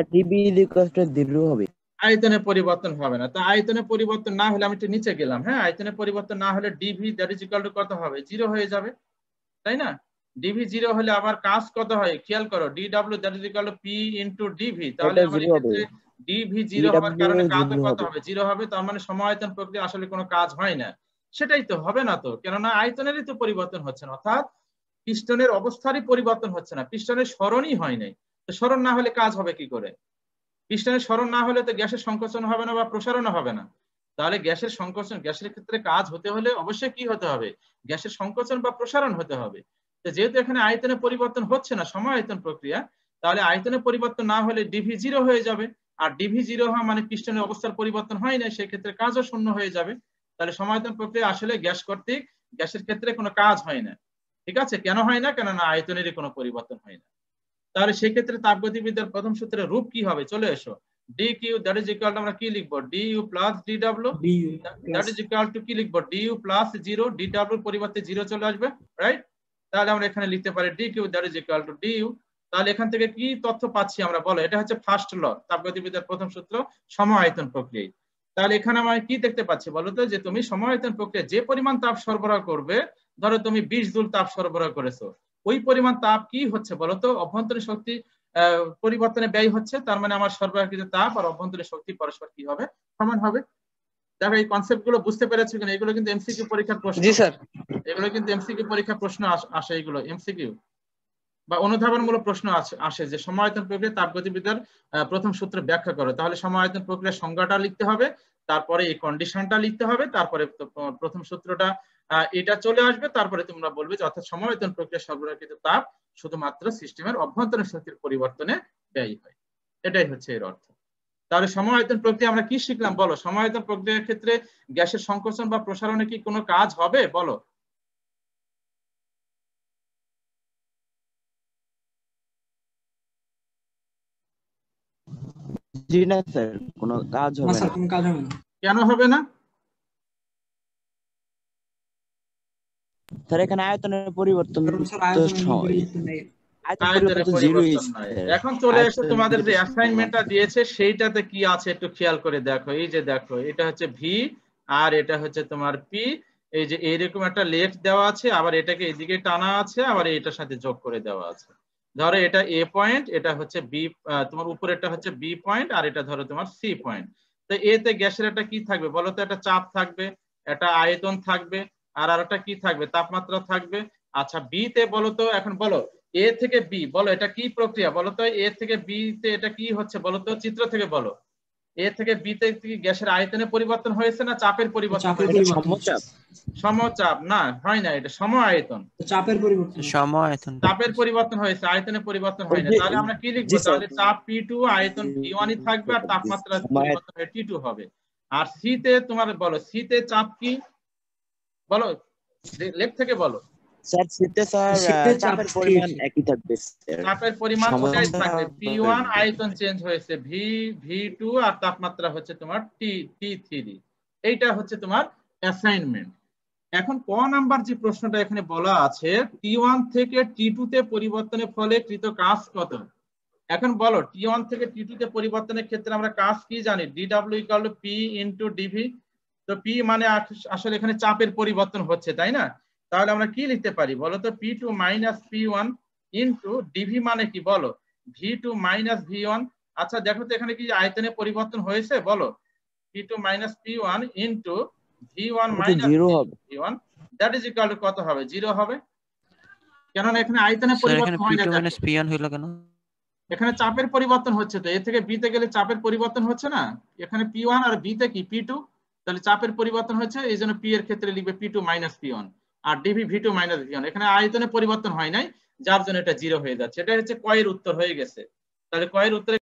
আয়তনের পরিবর্তন হবে না। তা আয়তনের পরিবর্তন না হলে আমি একটু নিচে গেলাম। হ্যাঁ, আয়তনের পরিবর্তন না হলে DV that is equal to কত হবে? জিরো হয়ে যাবে, তাই না? ডিভি জিরো হলে আবার কাজ কত হয় খেয়াল করো, DW that is equal to P into DV. তাহলে আমার এক্ষেত্রে ডিভি জিরো হওয়ার কারণে কাজও কত হবে? জিরো হবে। তার মানে সম আয়তন প্রক্রিয়া আসলে কোনো কাজ হয় না। সেটাই তো হবে না তো, কেননা আয়তনেরই তো পরিবর্তন হচ্ছে না, অর্থাৎ পিস্টনের অবস্থারই পরিবর্তন হচ্ছে না, পিস্টনের সরণই হয় নাই। তো সরণ না হলে কাজ হবে কি করে? পিস্টনের সরণ না হলে তো গ্যাসের সংকোচন হবে না বা প্রসারণ হবে না। তাহলে গ্যাসের সংকোচন, গ্যাসের ক্ষেত্রে কাজ হতে হলে অবশ্যই কি হতে হবে? গ্যাসের সংকোচন বা প্রসারণ হতে হবে। তো যেহেতু এখানে আয়তনের পরিবর্তন হচ্ছে না, সম আয়তন প্রক্রিয়া, তাহলে আয়তনের পরিবর্তন না হলে ডিভি জিরো হয়ে যাবে। আর ডিভি জিরো হওয়া মানে পিস্টনের অবস্থার পরিবর্তন হয় না, সেক্ষেত্রে কাজও শূন্য হয়ে যাবে। তাহলে সম আয়তন প্রক্রিয়া আসলে গ্যাস কর্তৃক গ্যাসের ক্ষেত্রে কোনো কাজ হয় না। ঠিক আছে? কেন হয় না? কেননা আয়তনেরই কোনো পরিবর্তন হয় না। তাহলে সেই ক্ষেত্রে তাপগতিবিদ্যার প্রথম সূত্রের রূপ কি হবে? চলে এসো। D Q that is equal to আমরা কি লিখবো? D U plus D W that is equal to কি লিখবো? D U plus zero, D ডাব্লিউর পরিবর্তে জিরো চলে আসবে, রাইট? তাহলে আমরা এখানে লিখতে পারি D Q that is equal to D U. তাহলে এখান থেকে কি তথ্য পাচ্ছি আমরা বলো? এটা হচ্ছে ফার্স্ট ল, তাপগতিবিদ্যার প্রথম সূত্র, সমআয়তন প্রক্রিয়া। তাহলে এখানে আমরা কি দেখতে পাচ্ছি বলো তো? যে তুমি সমআয়তন প্রক্রিয়া যে পরিমাণ তাপ সরবরাহ করবে, ধরো তুমি বিশ জুল তাপ সরবরাহ করেছো, ওই পরিমাণ তাপ কি হচ্ছে বলো তো? অভ্যন্তরীণ শক্তি পরিবর্তনে ব্যয় হচ্ছে। তার মানে আমার সরবরাহকৃত তাপ আর অভ্যন্তরীণ শক্তি পরস্পর কি হবে? সমান হবে। দেখো এই কনসেপ্ট গুলো বুঝতে পেরেছো কিনা? এগুলো কিন্তু এমসিকিউ পরীক্ষার প্রশ্ন। জি স্যার। এগুলো কিন্তু এমসিকিউ পরীক্ষার প্রশ্ন আসে, এগুলো এমসিকিউ বা অনুধাবনমূলক প্রশ্ন আসে যে সমআয়তন প্রক্রিয়া তাপগতিবিদ্যার প্রথম সূত্র ব্যাখ্যা করো। তাহলে সমআয়তন প্রক্রিয়ার সংজ্ঞাটা লিখতে হবে, তারপরে এই কন্ডিশনটা লিখতে হবে, তারপরে প্রথম সূত্রটা এটা চলে আসবে, তারপরে তোমরা বলবে যে অর্থাৎ সমআয়তন প্রক্রিয়া সরবরাহকৃত তাপ শুধুমাত্র সিস্টেমের অভ্যন্তরীণ শক্তির পরিবর্তনে ব্যয় হয়। এটাই হচ্ছে এর অর্থ। তাহলে সমআয়তন প্রক্রিয়া আমরা কি শিখলাম বলো? সমআয়তন প্রক্রিয়ার ক্ষেত্রে গ্যাসের সংকোচন বা প্রসারণে কি কোনো কাজ হবে বলো? জি না স্যার, কোনো কাজ হবে না। কোনো কাজ হবে না। কেন হবে না? স্যার এখানে আয়তনের পরিবর্তন এখন চলে এসে তোমাদের যে অ্যাসাইনমেন্টটা দিয়েছে সেইটাতে কি আছে একটু খেয়াল করে দেখো। এই যে দেখো, এটা হচ্ছে ভি আর এটা হচ্ছে তোমার পি। এই যে এইরকম একটা লেফট দেওয়া আছে, আবার এটাকে এদিকে টানা আছে, আবার এটার সাথে যোগ করে দেওয়া আছে। ধরো এটা এ পয়েন্ট, এটা হচ্ছে বি, তোমার উপরেরটা হচ্ছে বি পয়েন্ট, আর এটা ধরো তোমার সি পয়েন্ট। তো এতে গ্যাসের একটা কি থাকবে বলো তো? একটা চাপ থাকবে, একটা আয়তন থাকবে, আর আরেকটা কি থাকবে? তাপমাত্রা থাকবে। আচ্ছা বি তে বলো তো, এখন বলো এ থেকে বি, বলো এটা কি প্রক্রিয়া বলো তো? এ থেকে বি তে এটা কি হচ্ছে বলো তো? চিত্র থেকে বলো। এ থেকে বি তে কি গ্যাসের আয়তনে পরিবর্তন হয়েছে না চাপের পরিবর্তন হয়েছে? সমচাপ। সমচাপ না, হয় না, এটা সম আয়তন। চাপের পরিবর্তন। সম আয়তন। চাপের পরিবর্তন হয়েছে, আয়তনে পরিবর্তন হয় না। তাহলে আমরা কি লিখবো? তাহলে চাপ পি টু, আয়তন ভি ওয়ান ই থাকবে, আর তাপমাত্রা পরিবর্তন হয়ে টি টু হবে। আর সি তে তোমার বলো, সি তে চাপ কি বলো? লেফট থেকে বলো। স্যার সিতে স্যার চাপের পরিমাণ একই থাকবে। চাপের পরিমাণ ওটাই থাকবে, পি ওয়ান, আয়তন চেঞ্জ হয়েছে ভি, ভি টু, আর তাপমাত্রা হচ্ছে তোমার টি, টি থ্রি। এইটা হচ্ছে তোমার অ্যাসাইনমেন্ট। এখন ক নাম্বার যে প্রশ্নটা এখানে বলা আছে, টি ওয়ান থেকে টি টু তে পরিবর্তনের ফলে কৃত কাজ কত? এখন বলো টি ওয়ান থেকে টি টু তে পরিবর্তনের ক্ষেত্রে আমরা কাজ কি জানি? D W equal to P into DV. তো পি মানে আসলে এখানে চাপের পরিবর্তন হচ্ছে, তাই না? তাহলে আমরা কি লিখতে পারি বলো তো? P two minus P one into DV মানে কি বলো? V two minus V one. আচ্ছা দেখো তো এখানে কি আয়তনে পরিবর্তন হয়েছে বলো? P two minus P one into V one minus V one that is equal to কত হবে? জিরো হবে। কেননা এখানে আয়তনে পরিবর্তন হয় না, এখানে চাপের পরিবর্তন হচ্ছে। তো এ থেকে বি তে গেলে চাপের পরিবর্তন হচ্ছে না? এখানে পি ওয়ান আর বি তে কি পি টু, তাহলে চাপের পরিবর্তন হচ্ছে, এই জন্য পি এর ক্ষেত্রে লিখবে P two minus P one, আর DV V two minus V one. এখানে আয়তনে পরিবর্তন হয় নাই, যার জন্য এটা জিরো হয়ে যাচ্ছে। এটা হচ্ছে কয়ের উত্তর হয়ে গেছে। তাহলে কয়ের উত্তরে